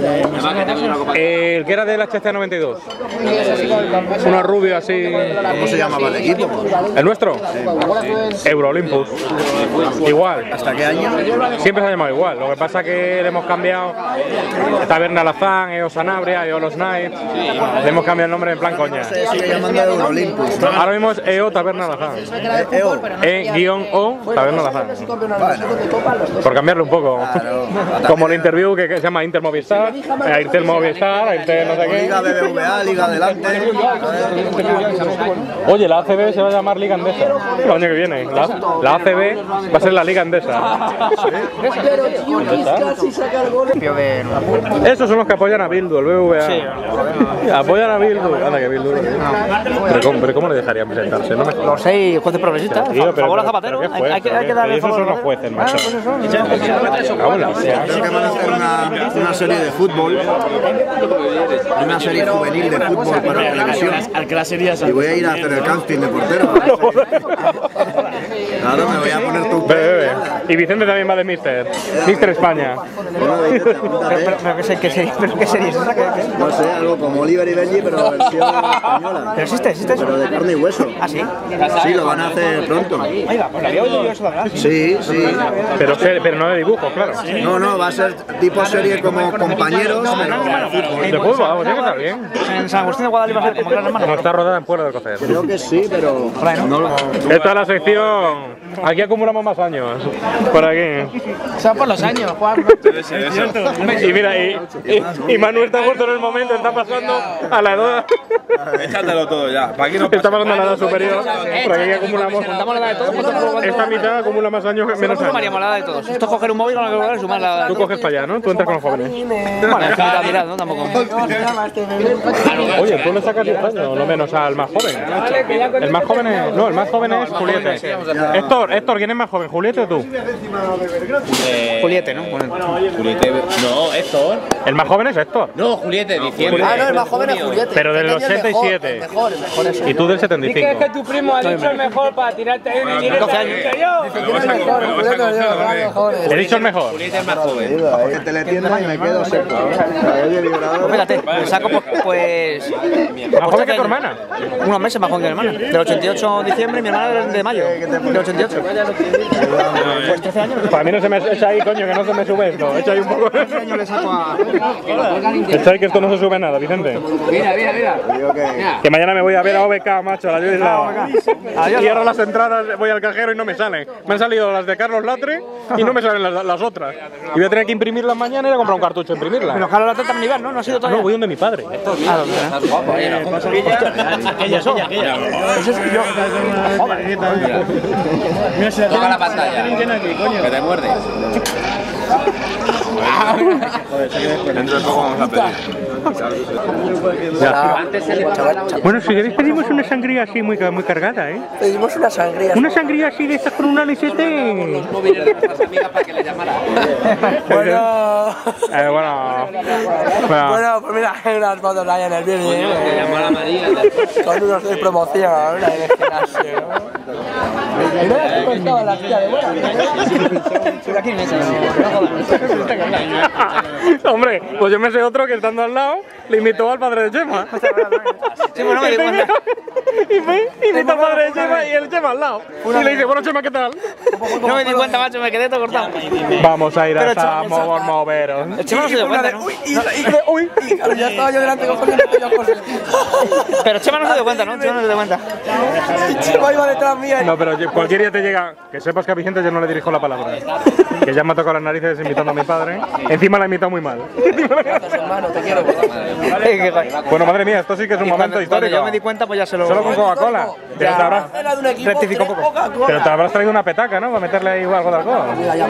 El que era del HC 92. Uno rubio así. ¿Cómo se llamaba el equipo? ¿El nuestro? Euro Olympus. Igual. ¿Hasta qué año? Siempre se ha llamado igual. Lo que pasa es que le hemos cambiado Taberna Lazán, EO Sanabria, EO Los Knights. Le hemos cambiado el nombre en plan coña. Se sigue llamando Euro Olympus. Ahora mismo es EO Taberna Lazán. E-O Taberna Lazán. Por cambiarlo un poco. Como el interview que se llama Inter Movistar, Airtel Movistar, Airtel no sé qué. Liga BBVA, Liga Adelante. Oye, la ACB se va a llamar Liga Endesa el año que viene. La ACB va a ser la Liga Endesa. Esos son los que apoyan a Bildu, el BBVA. Sí. Apoyan a Bildu. Anda que Bildu. Pero ¿cómo le dejarían presentarse? No me... Los 6 jueces progresistas. Por favor a Zapatero. Hay que darle esos son los jueces, macho. Creo que van a hacer una serie de fútbol. Una serie juvenil de fútbol para televisión. Y voy a ir a hacer el casting de portero. Claro, me voy a poner tu... Y Vicente también va de Mister España. ¿Pero qué serie es esa? No sé, algo como Oliver y Benji, pero la versión española. ¿Pero existe eso? Pero de carne y hueso. ¿Ah, sí? Sí, lo van a hacer pronto. Ahí va, pues la había oído yo eso, ¿verdad? Sí. Pero no de dibujo, claro. No, va a ser tipo serie como compañeros, pero de fútbol, vamos, tiene que estar bien. En San Agustín de Guadalajara va a ser como Gran Hermano. No está rodada en Puebla del Cocer. creo que sí, pero no lo... Esta es la sección. Aquí acumulamos más años. Por aquí. Son por los años, Juan. Y mira, y Manuel está justo en el momento, está pasando a la edad. Échatelo todo ya. ¿Para qué no Está pasando a la edad superior. Por aquí acumulamos. Contamos la edad de todos. Esta mitad acumula más años que menos años. Sumaríamos la edad de todos. Esto es coger un móvil con la que sumar la edad. Tú coges para allá, ¿no? Tú entras con los jóvenes. Vale, es que mirad, ¿no? Tampoco. Oye, tú le sacas 10 años, no menos al más joven. El más joven es. No, el más joven es Juliete. Héctor, ¿quién es más joven? ¿Juliete o tú? Juliete, ¿no? Juliete. No, Héctor. El más joven es Héctor. No, Juliete, diciembre. Ah, no, el más joven es Juliete. Pero del 87. El mejor Y tú del 75. Es que tu primo ha dicho el mejor para tirarte ahí en el 12 años. He dicho el mejor. Juliete es más joven. Que te le tienda y me quedo seco. Pues fíjate, me saco pues... ¿Más joven que tu hermana? Unos meses más joven que mi hermana. Del 88 de diciembre y mi hermana de mayo. Del 88. Pues 13 años. Para mí no se me echa ahí, coño, que no se me sube esto. Echa ahí un poco. 13 años le saco a... Echa ahí que esto no se sube nada, Vicente. Mira. Que mañana me voy a ver a OBK, macho, a la Yugoslava. Cierro las entradas, voy al cajero y no me salen. Me han salido las de Carlos Latre y no me salen las otras. Y voy a tener que imprimirlas mañana y ir a comprar un cartucho a imprimirlas. Pero Carlos Latre también nivel, ¿no? No ha sido todavía. No, voy donde mi padre. Aquella. Toca la pantalla. Que te muerde. Dentro de poco vamos a pedir. Bueno, si queréis pedimos una sangría así muy cargada, ¿eh? Pedimos una sangría. Una sangría así de estas con un anisete. Los móviles de nuestras amigas para que le llamara. Bueno, pues mira, hay unas fotos ahí en el vídeo. Le llamó a la María. Con unos de promoción ahora en el gimnasio. Y no he contado la tía de buena. Hombre, pues yo me sé otro que estando al lado le imitó al padre de Chema. Sí, bueno, me di cuenta. Y imita al padre de Chema y el Chema al lado. Y le dice, bueno, Chema, ¿qué tal? No me di cuenta, macho, me quedé todo cortado. Vamos a ir hasta Moveros. El Chema no se dio cuenta, ¿no? Uy, claro, ya estaba yo delante cogiendo aquellas cosas. Pero Chema no se dio cuenta, ¿no? Chema no se dio cuenta. Chema iba detrás mía. No, pero cualquier día te llega, que sepas que a Vicente yo no le dirijo la palabra. Que ya me ha tocado las narices imitando a mi padre. Encima la ha imitado muy mal. Gracias, hermano, te quiero. Bueno, madre mía, esto sí que es un momento histórico. Cuando yo me di cuenta, pues ya se lo... Solo con Coca-Cola. Pero te habrás... rectificó poco. Pero te habrás traído una petaca, ¿no? Para meterle ahí algo de alcohol.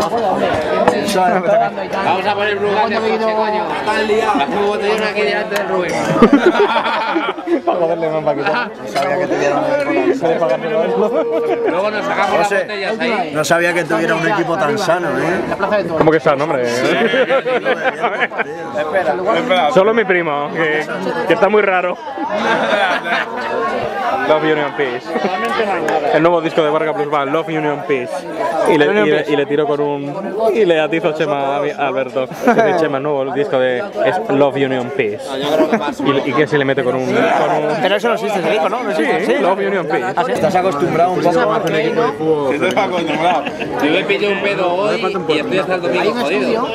Vamos a poner Brugal de coche, coño. Haz un botellón aquí delante del Rubén. Para joderle más paquita. No sabía que tuviera un equipo tan Luego nos sacamos las botellas ahí. No sabía que tuviera un equipo tan sano, ¿eh? ¿Cómo que está, hombre? Solo mi primo, que está muy raro. Love Union Peace. El nuevo disco de Vargas Plus Band, Love Union Peace. Y le tiró con un... Y le atizó Chema a Alberto. Dice, Chema, el nuevo disco de es Love Union Peace. Y que se le mete con un... Pero eso no existe, se dijo, ¿no? No existe. Sí, Love Union Peace. Estás acostumbrado un poco más a un equipo de fútbol. Si estás acostumbrado. Yo me pillé un pedo hoy y estoy hasta el domingo jodido.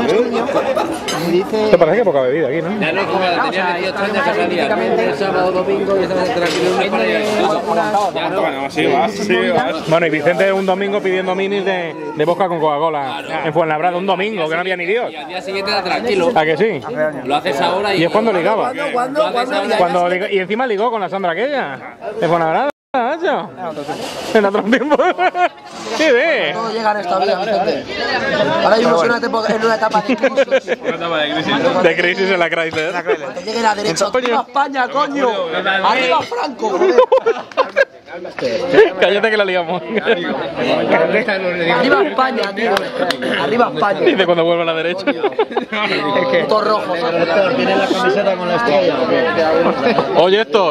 Te parece que poca bebida aquí, ¿no? Ya no es como tenía 18 años que salía el sábado, domingo y estaba tranquilo. Ya no. Bueno, sí vas. Bueno, y Vicente un domingo pidiendo minis de vodka con Coca-Cola en Fuenlabrada, un domingo, que no había ni Dios. Y al día siguiente era tranquilo. ¿A que sí? Lo haces ahora y... Y es cuando ligaba. ¿Cuándo? Y encima ligó con la Sandra aquella. De Fuenlabrada, macho. En otros tiempos. Sí, ve. Todo llega en esta vida, Vicente. Ahora vivimos en una etapa de crisis. De crisis en la Chrysler. Cuando llegue la derecha, ¡arriba España, coño! ¡Arriba Franco, joder! Cállate que la ligamos. ¡Arriba España, tío! ¡Arriba España! Dice cuando vuelva a la derecha. Putos rojos, Héctor, ¿tienes la camiseta con la estrella? Oye, Héctor.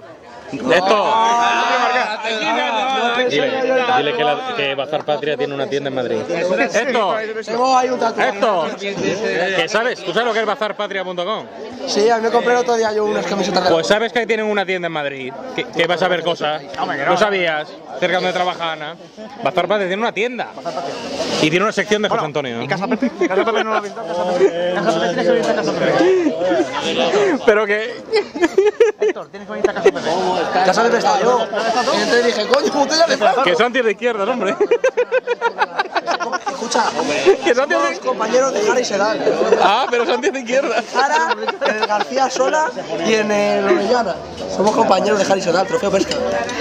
Dile que Bazar Patria tiene una tienda en Madrid. tengo ahí un tatuaje. Héctor, ¿qué sabes? ¿Tú sabes lo que es bazarpatria.com? Sí, a mí me compré el otro día yo unas camisetas de... Pues sabes que tienen una tienda en Madrid, que vas a ver cosas. ¿No sabías? Cerca donde trabaja Ana. Bazar Patria tiene una tienda. Y tiene una sección de José Antonio. ¿Y Casa Pepe? ¿Casa Pepe no lo ha pintado? ¿Casa Pepe tienes que venir a Casa Pepe? Pero que... Héctor, tienes que venir a Casa Pepe. Casa Pepe estaba yo. Y entonces dije, coño, botella de Franco. Que son de izquierda, hombre. Escucha, Que son somos compañeros de Jara y Sedal. Ah, pero son de izquierda. Jara, en el García Sola y en el Orellana. Somos compañeros de Jara y Sedal, trofeo pesca.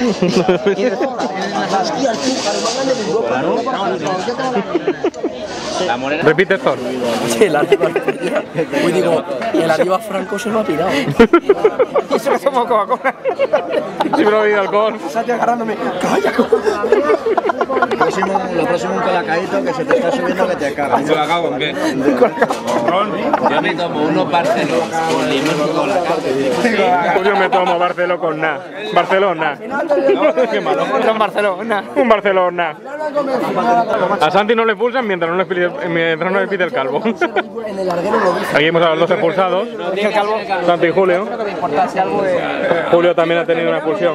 Repite, Héctor. El arriba. Uy, digo, el arriba Franco se lo ha pirado. Y eso que somos Coca-Cola. Si me lo he bebido alcohol. Sati agarrándome. ¡Calla! Lo próximo un colacaíto que se te está subiendo que te cagas. ¿Se la cago en qué? Yo me tomo unos Barcelos con limón y colacao. Pues yo me tomo Barceló con na. Barcelona. Qué malo. Son Barcelona. Un Barcelona. A Santi no le pulsan mientras no le pide el calvo. En el larguero lo dice. Aquí hemos a los dos expulsados. Santi y Julio. Julio también ha tenido una expulsión.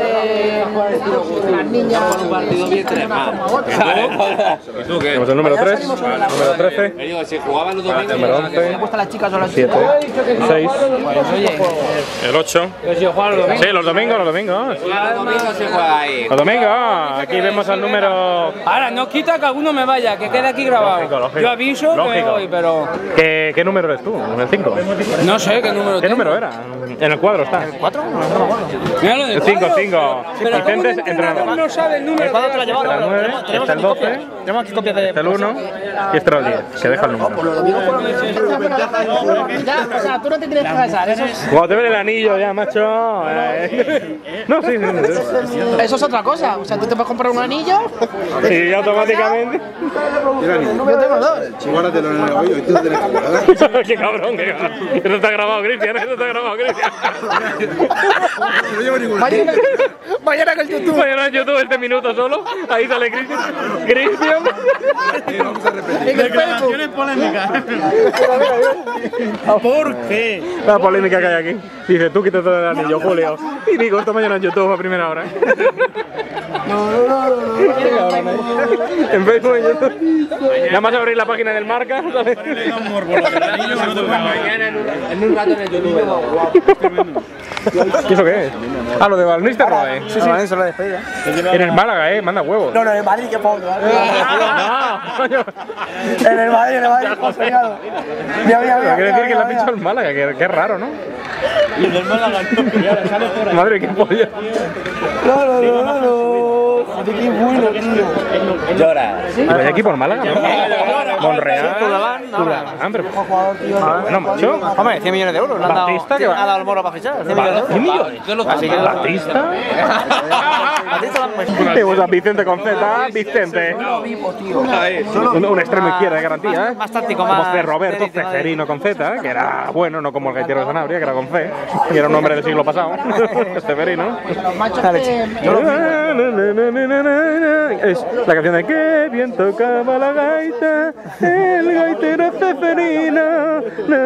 Un partido bien tremado. ¿Y tú qué? Tenemos el número 3, número 13, Digo, si jugaban los domingos... número 11, 7, 6, el 8. Sí, los domingos. Los domingos se juega ahí. Los domingos, aquí vemos al número... Ahora, no quita que alguno me vaya, que quede aquí grabado. Lógico. Yo aviso que Lógico. voy, pero... ¿Qué número eres tú? ¿El 5? No sé qué número ¿Qué tengo. número era? En el cuadro está. ¿El 4? Míralo del El 5, cuadro. 5. Pero ¿cómo Vicente el es entrenador. no sabe el número? ¿El cuadro te lo ha llevado? Está el 9, está el 12, Tenemos aquí copias de... está el 1 y está el 10. Que deja el número. O sea, tú no te tienes que casar, eso es... Cuando te ven el anillo ya, macho. No, sí. Eso es otra cosa. O sea, tú te puedes comprar un anillo. Y automáticamente. Yo tengo dos. Guárdatelo en el oído y tú tienes que guardar. Qué cabrón, qué cabrón. Eso está grabado, Cristian. Eso está grabado, Cristian. No llevo ningún Mañana en el YouTube. Mañana en YouTube este minuto solo. Ahí sale Cristian. En el Facebook. Polémica. ¿Por qué? La polémica que hay aquí. Dice, tú quítate el anillo, Julio. Y digo, esto mañana en YouTube a primera hora. En Facebook, en YouTube. Nada más abrir la página del Marca. ¿Sabes? Mañana en un rato en el YouTube. ¿Y eso qué es? Ah, lo de Van Nistelrooy. Sí, sí. Eso lo despedida. En el Málaga, manda huevos. No, en el Madrid, qué pobre. No, coño. En el Madrid, fregado. Mira. Quiere decir que le ha pinchado el Málaga, que es raro, ¿no? Y en el Málaga no. Madre, qué pollo. No. Joder, qué bueno, tío. Llora. ¿Hay equipo en Málaga? ¿No? Monreal. Pero bueno, macho. Hombre, 100 millones de euros. Le han dado, Batista, que va. ha dado el Moro para fichar. 100 millones de euros. 100 millones. Así que Batista. Batista lo han puesto. Tenemos a Vicente con Z. Vicente. Un extremo izquierda de garantía, ¿eh? Más táctico, Como más. C. Roberto Ceferino con Z, que era bueno, no como el gaitero de Sanabria, que era con C, y era un hombre del siglo pasado. Ceferino. Es la canción de Que bien tocaba la gaita, el gaitero Ceferino.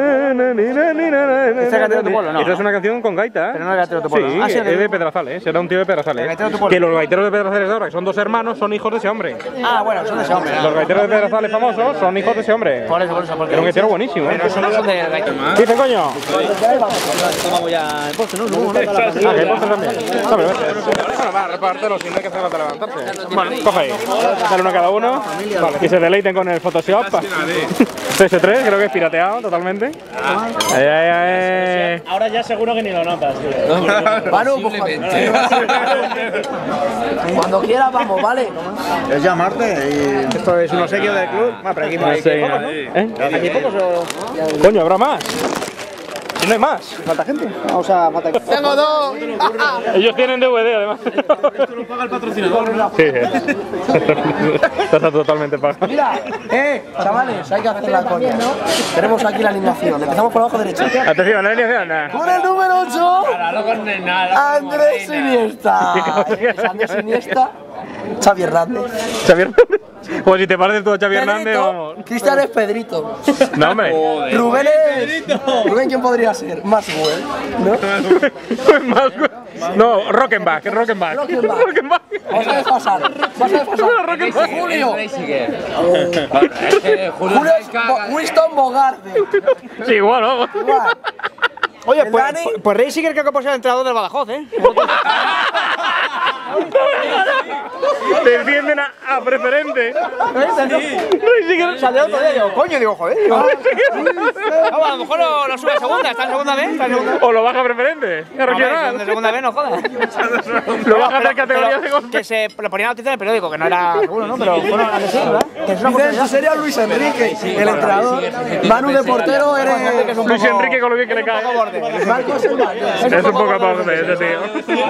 ¿Esta canción de tu pueblo? No. Esta es una canción con gaita. Pero no es gaitero de tu pueblo. Sí, Ah, sí, es de Pedrazales, era un tío de Pedrazales. ¿El gaitero de tu pueblo? Que los gaiteros de Pedrazales de ahora, que son dos hermanos, son hijos de ese hombre. Ah, bueno, son de ese hombre. Los gaiteros de Pedrazales famosos son hijos de ese hombre. Por eso. Porque Era un gaitero buenísimo, ¿eh? Pero son de gaitero. ¿Qué dice, coño? Tomamos ya el postre, ¿no? Ah, que hay postre también. No, pero bueno, va, repártelo, si no hay que hacer falta levantarse. Bueno, coge ahí. Dale uno a cada uno. Vale, que se deleiten con el Photoshop. CS3, creo que es pirateado totalmente. Ahora ya seguro que ni lo notas, tío. Manu, pues cuando quieras vamos, ¿vale? Es llamarte y... Esto es un obsequio del club. Ah, pero aquí hay pocos, ¿no? ¿Eh? Aquí hay pocos o... Coño, habrá más. Si no hay más. ¿Falta gente? O sea, falta... Tengo dos. Ellos tienen DVD además. Esto lo paga el patrocinador. Sí, está totalmente pagado. Mira, chavales, hay que hacer la coña. Tenemos aquí la alineación. Empezamos por abajo derecho. Atención, la alineación. Con el número 8, Andrés Iniesta. Andrés Iniesta, Xavi Hernández. Xavi Hernández. Pues si te pareces tú a Xavi Hernández, Pedrito, vamos. Cristian es Pedrito. No, hombre. Rubén es... Rubén, ¿quién podría ser? Maxwell, ¿no? No, Rockenbach. Rockenbach. Rockenbach. Vas a desfasar. Julio. Julio es Winston Bogarde. Sí, igual, ¿no? Igual. Oye, El pues, Dani- pues Rey sí que puede ser el entrenador del Badajoz, ¿eh? Defienden a preferente. Salió otro día, digo, coño, digo, joder. Digo, no, a lo mejor lo sube a segunda, está en segunda vez. Está en segunda. O lo baja a preferente. Es Hombre, regional. de segunda vez no jodas. Lo baja a hacer categoría segunda. Que se lo ponía noticia en el periódico, que no era seguro, ¿no? Pero bueno, así, ¿verdad? Que es una Vicente sería Luis Enrique, el entrenador. Manu de portero eres... Luis Enrique con lo bien que le cae. Marcos es Es un poco aparte ese tío.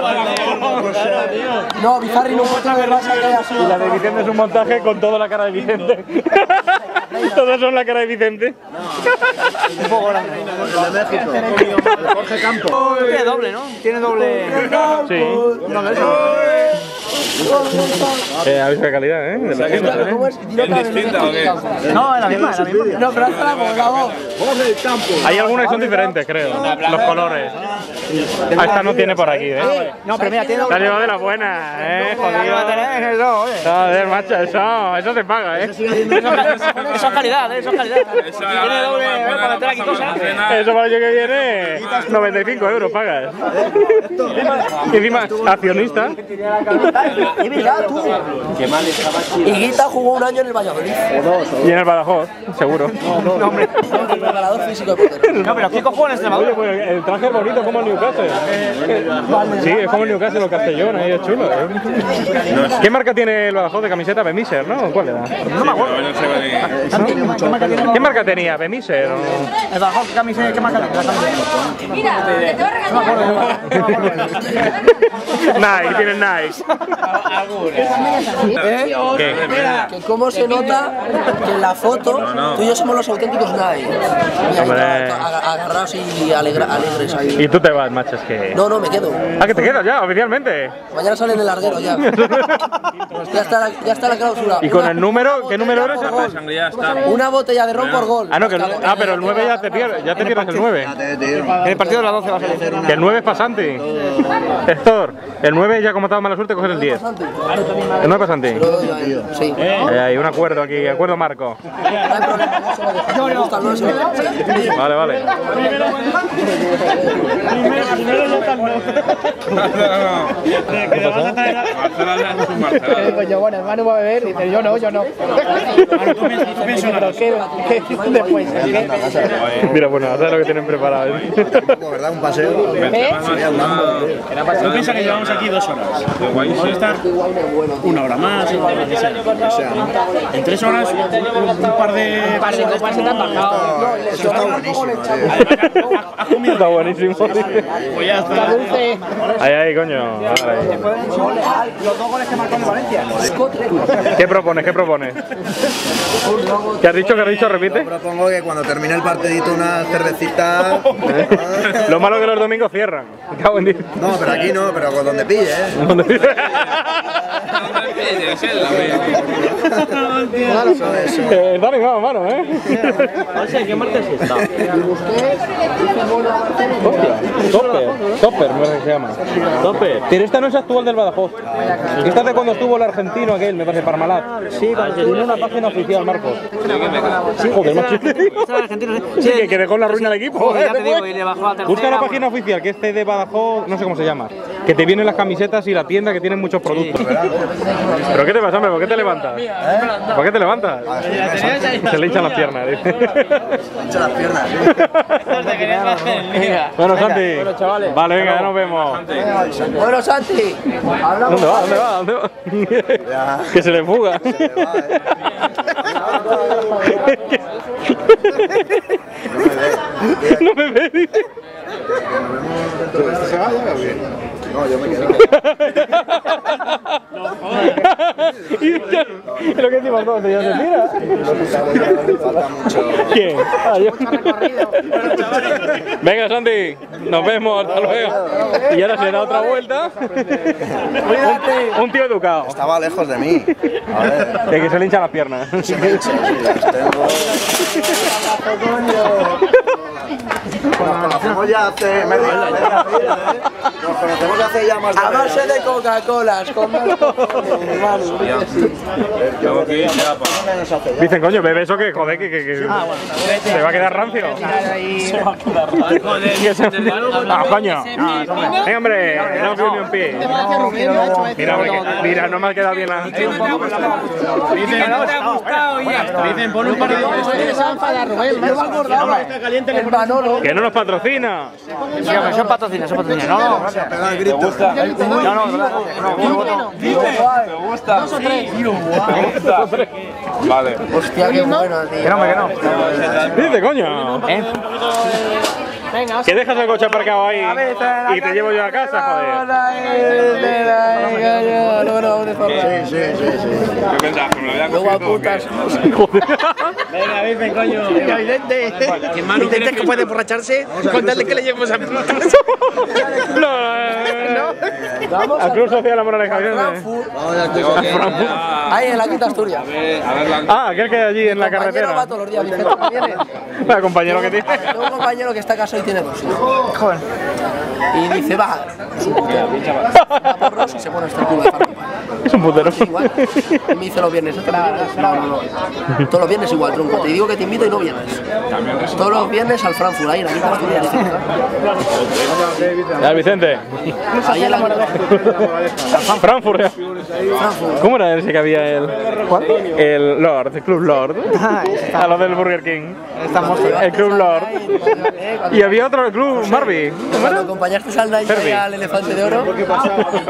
No, Bizarri no encuentra de raza que haya sido. Y la de Vicente es un montaje con toda la cara de Vicente. Todos son la cara de Vicente. un poco grande. El de México. El Jorge Campos. Tiene doble, ¿no? Tiene doble. Sí. Aviso de calidad, ¿eh? De la gente, ¿eh? ¿Cómo es? Dilo otra vez, ¿Distinta o qué? No, es la misma, es la misma. No, pero hazla con la voz. Jorge Campos. Hay algunas que son diferentes, creo. Los colores. Ah, esta no tiene por aquí, ¿eh? No, pero mira, tiene La doble. lleva de la buena, ¿eh? Joder, Jodido. eso, oye. Joder, macho, eso te paga, ¿eh? Eso es calidad, eso es calidad. Tiene doble para meter aquí cosas. Eso para el año que viene, 95 euros pagas. Y encima, accionista. Y mira, tú. Y Guita jugó un año en el Valladolid. Y en el Badajoz, seguro. No, hombre. El preparador físico de portero. No, pero Kiko juega en Extremadura. Oye, pues el traje es bonito como el Newcastle. Sí, es como el Newcastle o Castellón, ahí es chulo. ¿Qué marca tiene el Badajoz de camiseta? Bemiser, ¿no? ¿Cuál era? No me acuerdo. ¿Qué marca tenía? ¿Bemiser? El Badajoz, ¿qué camisa? ¿Qué marca tiene? Mira, te tengo que regañar. Nike, tienen Nike. ¿Qué? Que cómo se nota que en la foto tú y yo somos los auténticos Nai. Agarrados y alegres ahí. Y tú te vas, macho, es que... No, me quedo. Ah, que te quedas ya, oficialmente. Mañana sale en el larguero ya. ya está la clausura. ¿Y con el número? ¿Qué número eres? Una botella de ron por gol. Ah, no, pero el 9 ya te pierdes el 9. En el partido de las 12 va a salir. Que el 9 es pasante. Héctor, el 9 ya como te da mala suerte coges el 10. El 9 es pasante. Sí. Hay un acuerdo aquí, acuerdo marco. Vale. Yo, bueno, hermano va a beber, dice, yo no. Después. Mira, bueno, ¿sabes lo que tienen preparado? ¿Verdad? Un paseo. Yo pienso que llevamos aquí 2 horas. Vamos a estar 1 hora más, o lo que sea. En 3 horas, un par de... Esto está buenísimo. Está buenísimo. Pues ya está. Ahí, coño. Los 2 goles que marcó en Valencia. ¿Qué propones? ¿Qué has dicho? Repite. Yo propongo que cuando termine el partidito una cervecita... Lo malo es que los domingos cierran. Cago en Dios. No, pero aquí no, pero donde pille, ¿eh? Está animado, mano, ¿eh? ¿Qué martes está? Topper, no sé qué se llama. Topper. Pero esta no es actual del Badajoz. Esta es de cuando estuvo el argentino aquel, me parece, Parmalat. Sí, tiene una página oficial, Marcos. Sí, joder, macho. Sí, que dejó en la ruina del equipo. Ya te digo, y le bajó a tercera. Busca la página oficial, que este de Badajoz, no sé cómo se llama. Que te vienen las camisetas y la tienda que tienen muchos productos. ¿Pero qué te pasa, hombre? ¿Por qué te levantas? ¿Por qué te levantas? Se le hinchan las piernas. Le hinchan las piernas, Bueno, Santi. Bueno, chavales. Vale, venga, ya nos vemos. Bueno, Santi. ¿Dónde va? Que se le fuga. No me ve, dice. ¿Se va ya o bien? No, yo me quedo. Y lo que decimos todos, ya se tira. Falta mucho. ¿Quién? Yo. Venga, Santi, nos vemos, hasta luego. Y ahora se le da otra vuelta. Un tío educado. Estaba lejos de mí. A ver. De que se le hinchan las piernas. Se me hincha. Nos conocemos ya hace media vida, ¿eh? Nos conocemos hace ya más de A base de Coca-Colas, con más cojones. Dicen, coño, bebe eso que, joder, que se va a quedar rancio. Ah, coño. Venga, hombre, no veo ni un pie. Mira, no me ha quedado bien nada. Dicen, pon un par de... Que no nos patrocina. Son patrocinios. No. ¿Te gusta? ¿Te gusta? 2 o 3. Vale. Hostia, qué bueno, tío. Que no. Dice, coño. Venga, Que dejas el coche aparcado ahí y te llevo yo a casa, joder. Sí. ¿Qué pensás? ¿Que me lo voy a Luego a coger todo o qué? putas. Venga, dicen, coño. evidente. ¿Intentes que puede emborracharse? Contarle que le llevemos a putas. No. Al Club Social Amor a la Frankfurt. Frankfurt. Ahí en la Quinta Asturias. Aquel que hay allí en la Compañero carretera. va todos los días, Vicente, ¿no viene? El compañero que tiene. Tengo un compañero que está casado y tiene 2 hijos. Joder. Y dice, va, es un putero. Va por Ross y se pone hasta el culo de farmacia. Es un putero. Igual. Y me dice los viernes, no. Todos los viernes igual, tronco. Te digo que te invito y no vienes. Todos los viernes al Frankfurt, ahí en la Quinta Asturias. Ya, Vicente. Ahí en la Quinta Frankfurt. Frankfurt. ¿Cómo era ese que había el el Lord, el Club Lord? A lo del Burger King. El Club Lord. Y había otro, el Club Marby. Cuando acompañaste al Nike al Elefante de Oro.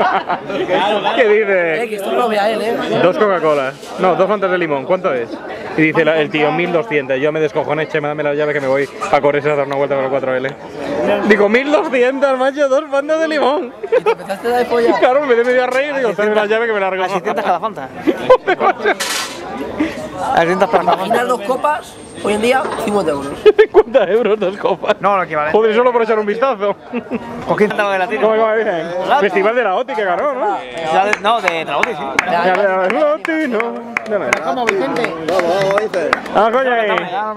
¿Qué dice? Que esto no lo vea él, 2 Coca-Colas. No, 2 Fantas de limón. ¿Cuánto es? Y dice el tío 1200. Yo me descojoné, che, me dame la llave que me voy a correr a dar una vuelta con el 4L. Digo, 1200, macho, 2 bandas de limón. ¿Y te empezaste a dar follar? Claro, me medio a reír y digo, dame la llave que me largo. A 600 cada fanta. A 600 para cada fanta. Imaginar 2 copas, hoy en día, 50 euros. 50 euros, 2 copas. No, lo equivalente. Joder, solo por echar un vistazo. ¿Con quién estaba de latino? ¿Cómo dicen? Festival de la OTI que ganó, ¿no? No, de Traudi, sí. Latino. ¿Cómo, Vicente? Ah, coño ahí.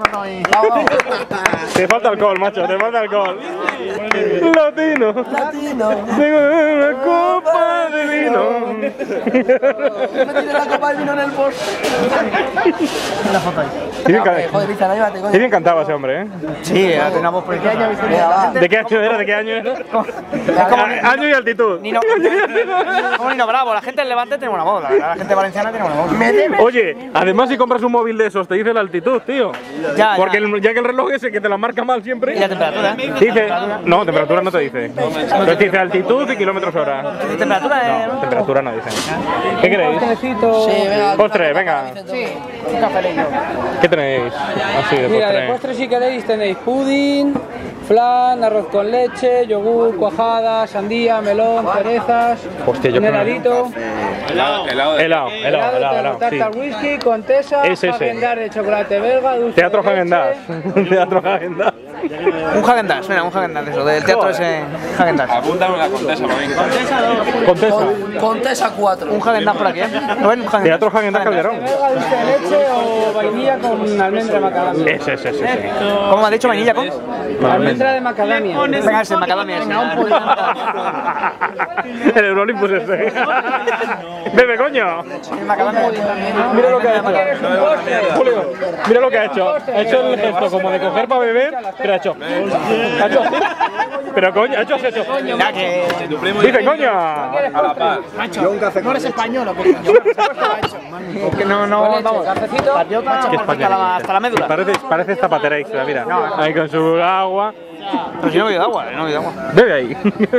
Te falta alcohol, macho, te falta alcohol. Latino. Tengo una copa de vino. Me tiene la copa de vino en el post. Una foto ahí. Joder, Vicente, anímate, coño. Qué bien cantaba ese hombre, ¿eh? Sí, ya tenemos por Venga, va. ¿De qué año era? ¿De qué año era? Año y altitud. Como Nino Bravo, la gente del Levante tiene una voz, la verdad, la gente valenciana tiene una voz. Oye, además si compras un móvil de esos te dice la altitud, tío. Ya, Porque ya que el reloj ese que te la marca mal siempre. ¿Y la temperatura? Dice, no, temperatura no te dice. Entonces te dice altitud y kilómetros hora. ¿Y temperatura? No, temperatura no dice. ¿Qué queréis? Sí, venga. Postre, venga. Sí, un cafelillo. ¿Qué tenéis? Así de Mira, de postre. postre si queréis tenéis pudín, flan, arroz con leche, yogur, cuajada, sandía, melón, cerezas, Hostia, yo un creo- heladito, Helado. tarta al whisky, contesa, Es ese. Häagen-Dazs de chocolate belga, dulce Teatro de leche. Häagen-Dazs. Teatro Häagen-Dazs. Un Häagen-Dazs, mira, un Häagen-Dazs, eso, del teatro ese Häagen-Dazs. Apúntame la contesa, lo venga. Contesa. Contesa 4. Un Häagen-Dazz por aquí, ¿eh? ¿Lo ven? Un Häagen-Dazs. Teatro Häagen-Dazs Calderón. Belga, dulce de leche o vainilla con almendra macadamia. Ese. ¿Cómo me ha dicho vainilla con? Almendra de macadamia. Venga, ese macadamia ese. El Eurolimpus ese. Bebe, coño. Mira lo que ha hecho. Julio, mira lo que ha hecho. Ha hecho el gesto como de coger para beber, pero ha hecho. Pero coño, ha hecho eso. Ya que... Dice, coño. No eres español, ¿o qué? Es que no, vamos. Cafecito. Patriota, hasta la médula. Parece zapatera extra, mira. Ahí con su agua. Pero si no he bebido agua, no he bebido agua. Bebe ahí.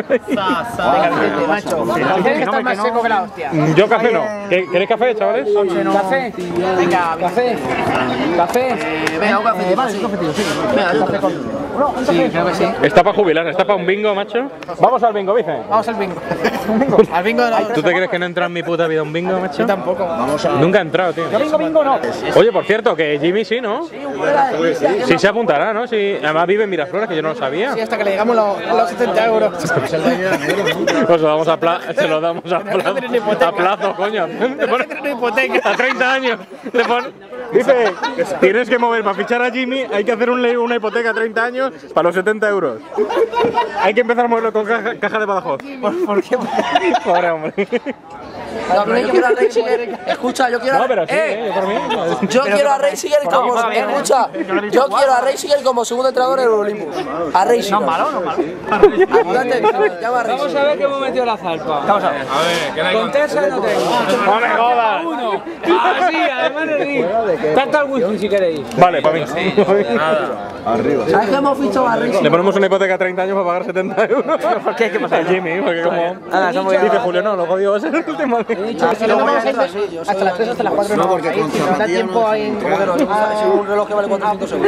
Macho, tienes que estar más seco que la hostia. Yo café no. ¿Queréis café, chavales? Café. Venga, Café. Café. Venga, un cafetito. Vale, un cafetito, sí. Venga, yo café. sí, creo que sí. Está para jubilar, está para un bingo, macho. Vamos al bingo, Vicen. Vamos al bingo. Al bingo de la... ¿Tú te crees que no entra en mi puta vida un bingo, macho? Yo tampoco. Nunca he entrado, tío. Bingo no. Oye, por cierto, que Jimmy sí, ¿no? Sí se apuntará, ¿no? Sí. Además vive en Miraflores, que yo no lo sabía. Sí, hasta que le llegamos los 70 euros. Pues lo damos se lo damos a plazo, coño. A 30 años. Dice, tienes que mover, para fichar a Jimmy hay que hacer una hipoteca a 30 años para los 70 euros. Hay que empezar a moverlo con caja de Badajoz. ¿Por qué? Pobre hombre. No, pero yo quiero a Rey Siguer. Escucha, yo quiero No, pero sí, yo por mí. Yo quiero a Rey Siguer como... Escucha, yo quiero a Rey Siguer como segundo entrenador en el Olympus. A Rey Siguer. No malo. Ayúdate, llama a Rey Vamos a ver qué hemos metido la zarpa. Vamos a ver. Contesa no tengo. No me jodas. Uno. Ah, sí, además de Rick. Tarta al whisky si queréis. Vale, para mí. ¿Sabes que hemos fichado a Rey Le Siguer? ponemos una hipoteca a 30 años para pagar 70 euros. ¿Por qué? ¿Qué pasa? A Jimmy, porque como... Dice Julio, no, lo jodido va a ser el último. Hasta las 3 hasta las 4 no. porque con Nos da tiempo ahí. Un reloj que vale 400 euros.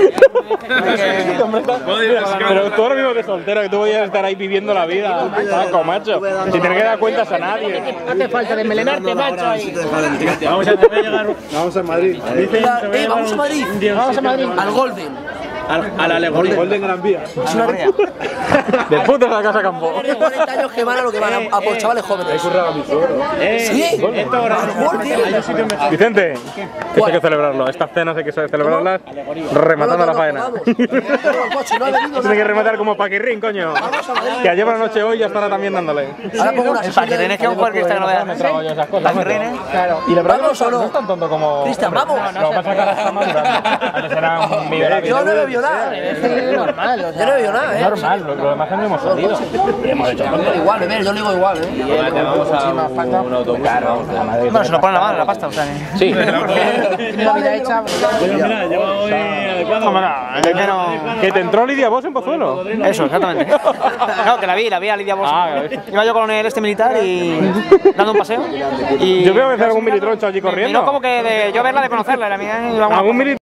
Pero tú ahora mismo de soltero, que tú podías estar ahí viviendo la vida, Paco, macho, sin tener que dar cuentas a nadie. Hace falta desmelenarte, macho. Ahí. Vamos a Madrid. Vamos a Madrid. Vamos a Madrid. Al Golden. A la alegoría. Golden Gran Vía. De puta la casa campo. Tiene 40 años que van a lo que van a por chavales jóvenes. Sí. Al Golden. Vicente, esto hay que celebrarlo. Estas cenas hay que celebrarlas rematando la faena. Tiene que rematar como Paquirrín, coño. Que ayer por la noche hoy ya estará también dándole. Ahora pongo una El Paquirrín es que es un jugador que está que no vea. Me trago yo esas cosas. Paquirrín, ¿eh? Claro. Y la verdad ¿Vamos o no? no es tan tonto como... Cristian, vamos. No, pasa que ahora está madurando. Antes era un biberá. Yo no he bebido bebido nada. Es normal, o sea, Yo no he bebido nada, Normal, lo demás que no hemos salido. Hemos hecho Igual, yo lo digo igual, Vamos a un autobús. Bueno, se lo ponen a la mano la pasta, o sea. Sí. tiene la vida hecha. Mira, lleva hoy adecuado. ¿Que te entró Lidia Bosch en Pozuelo? Eso, exactamente. No, que la vi a Lidia Bosch. Iba yo con el militar y dando un paseo. Y Yo veo a veces algún militroncho allí corriendo. no como que de yo verla, de conocerla. La mía, ¿Algún militar?